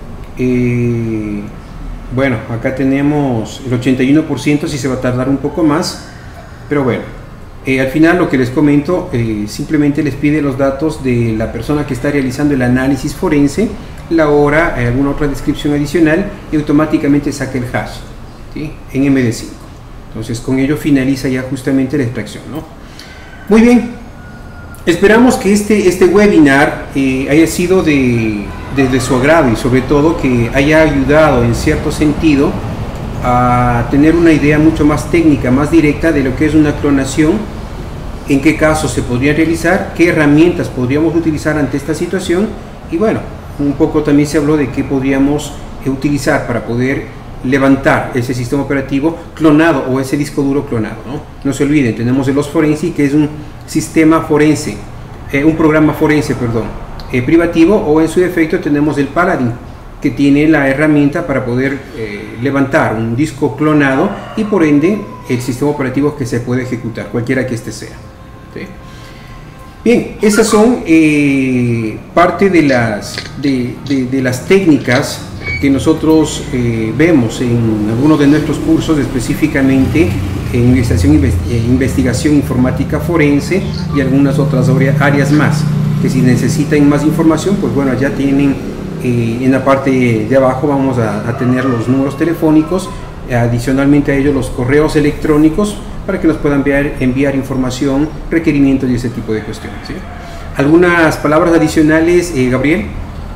Bueno, acá tenemos el 81%, si se va a tardar un poco más, pero bueno, al final lo que les comento, simplemente les pide los datos de la persona que está realizando el análisis forense, la hora, alguna otra descripción adicional, y automáticamente saca el hash, ¿sí?, en MD5. Entonces con ello finaliza ya justamente la extracción, ¿no? Muy bien, esperamos que este webinar haya sido de su agrado y sobre todo que haya ayudado en cierto sentido a tener una idea mucho más técnica, más directa de lo que es una clonación, en qué casos se podría realizar, qué herramientas podríamos utilizar ante esta situación y bueno, un poco también se habló de qué podríamos utilizar para poder levantar ese sistema operativo clonado o ese disco duro clonado, ¿no? No se olviden, tenemos el OS Forensic, que es un sistema forense, un programa forense, perdón, privativo, o en su defecto tenemos el Paladin, que tiene la herramienta para poder levantar un disco clonado y por ende el sistema operativo que se puede ejecutar, cualquiera que este sea, ¿sí? Bien, esas son parte de las técnicas que nosotros vemos en algunos de nuestros cursos, específicamente en investigación informática forense y algunas otras áreas más, que si necesitan más información, pues bueno, ya tienen en la parte de abajo vamos a tener los números telefónicos, adicionalmente a ellos los correos electrónicos para que nos puedan enviar información, requerimientos y ese tipo de cuestiones, ¿sí? ¿Algunas palabras adicionales, Gabriel?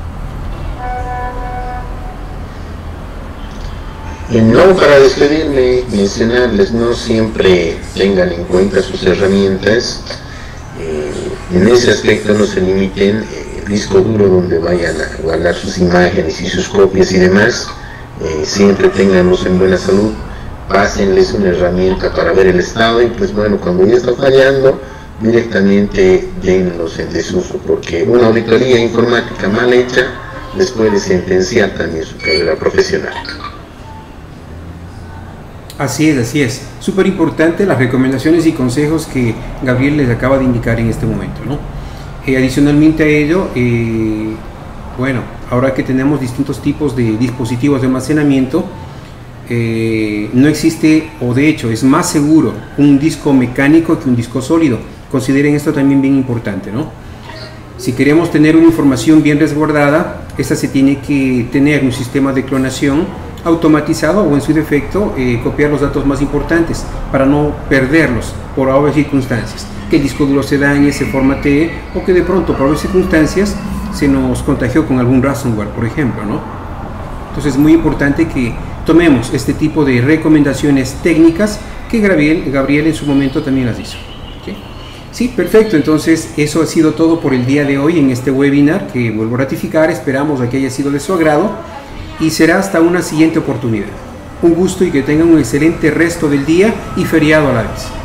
No, para despedirme, mencionarles, no siempre tengan en cuenta sus herramientas, en ese aspecto no se limiten, el disco duro donde vayan a guardar sus imágenes y sus copias y demás, siempre ténganlos en buena salud, pásenles una herramienta para ver el estado y pues bueno, cuando ya está fallando, directamente denlos en desuso, porque una auditoría informática mal hecha les puede sentenciar también su carrera profesional. Así es. Súper importante las recomendaciones y consejos que Gabriel les acaba de indicar en este momento, ¿no? Adicionalmente a ello, bueno, ahora que tenemos distintos tipos de dispositivos de almacenamiento, no existe, o de hecho es más seguro un disco mecánico que un disco sólido. Consideren esto también bien importante, ¿no? Si queremos tener una información bien resguardada, esta se tiene que tener un sistema de clonación automatizado o en su defecto copiar los datos más importantes para no perderlos por obvias circunstancias, que el disco duro se dañe, se formatee o que de pronto por obvias circunstancias se nos contagió con algún ransomware, por ejemplo, ¿no? Entonces es muy importante que tomemos este tipo de recomendaciones técnicas que Gabriel en su momento también las hizo. ¿Sí? Sí, perfecto. Entonces eso ha sido todo por el día de hoy en este webinar que vuelvo a ratificar. Esperamos a que haya sido de su agrado y será hasta una siguiente oportunidad. Un gusto y que tengan un excelente resto del día y feriado a la vez.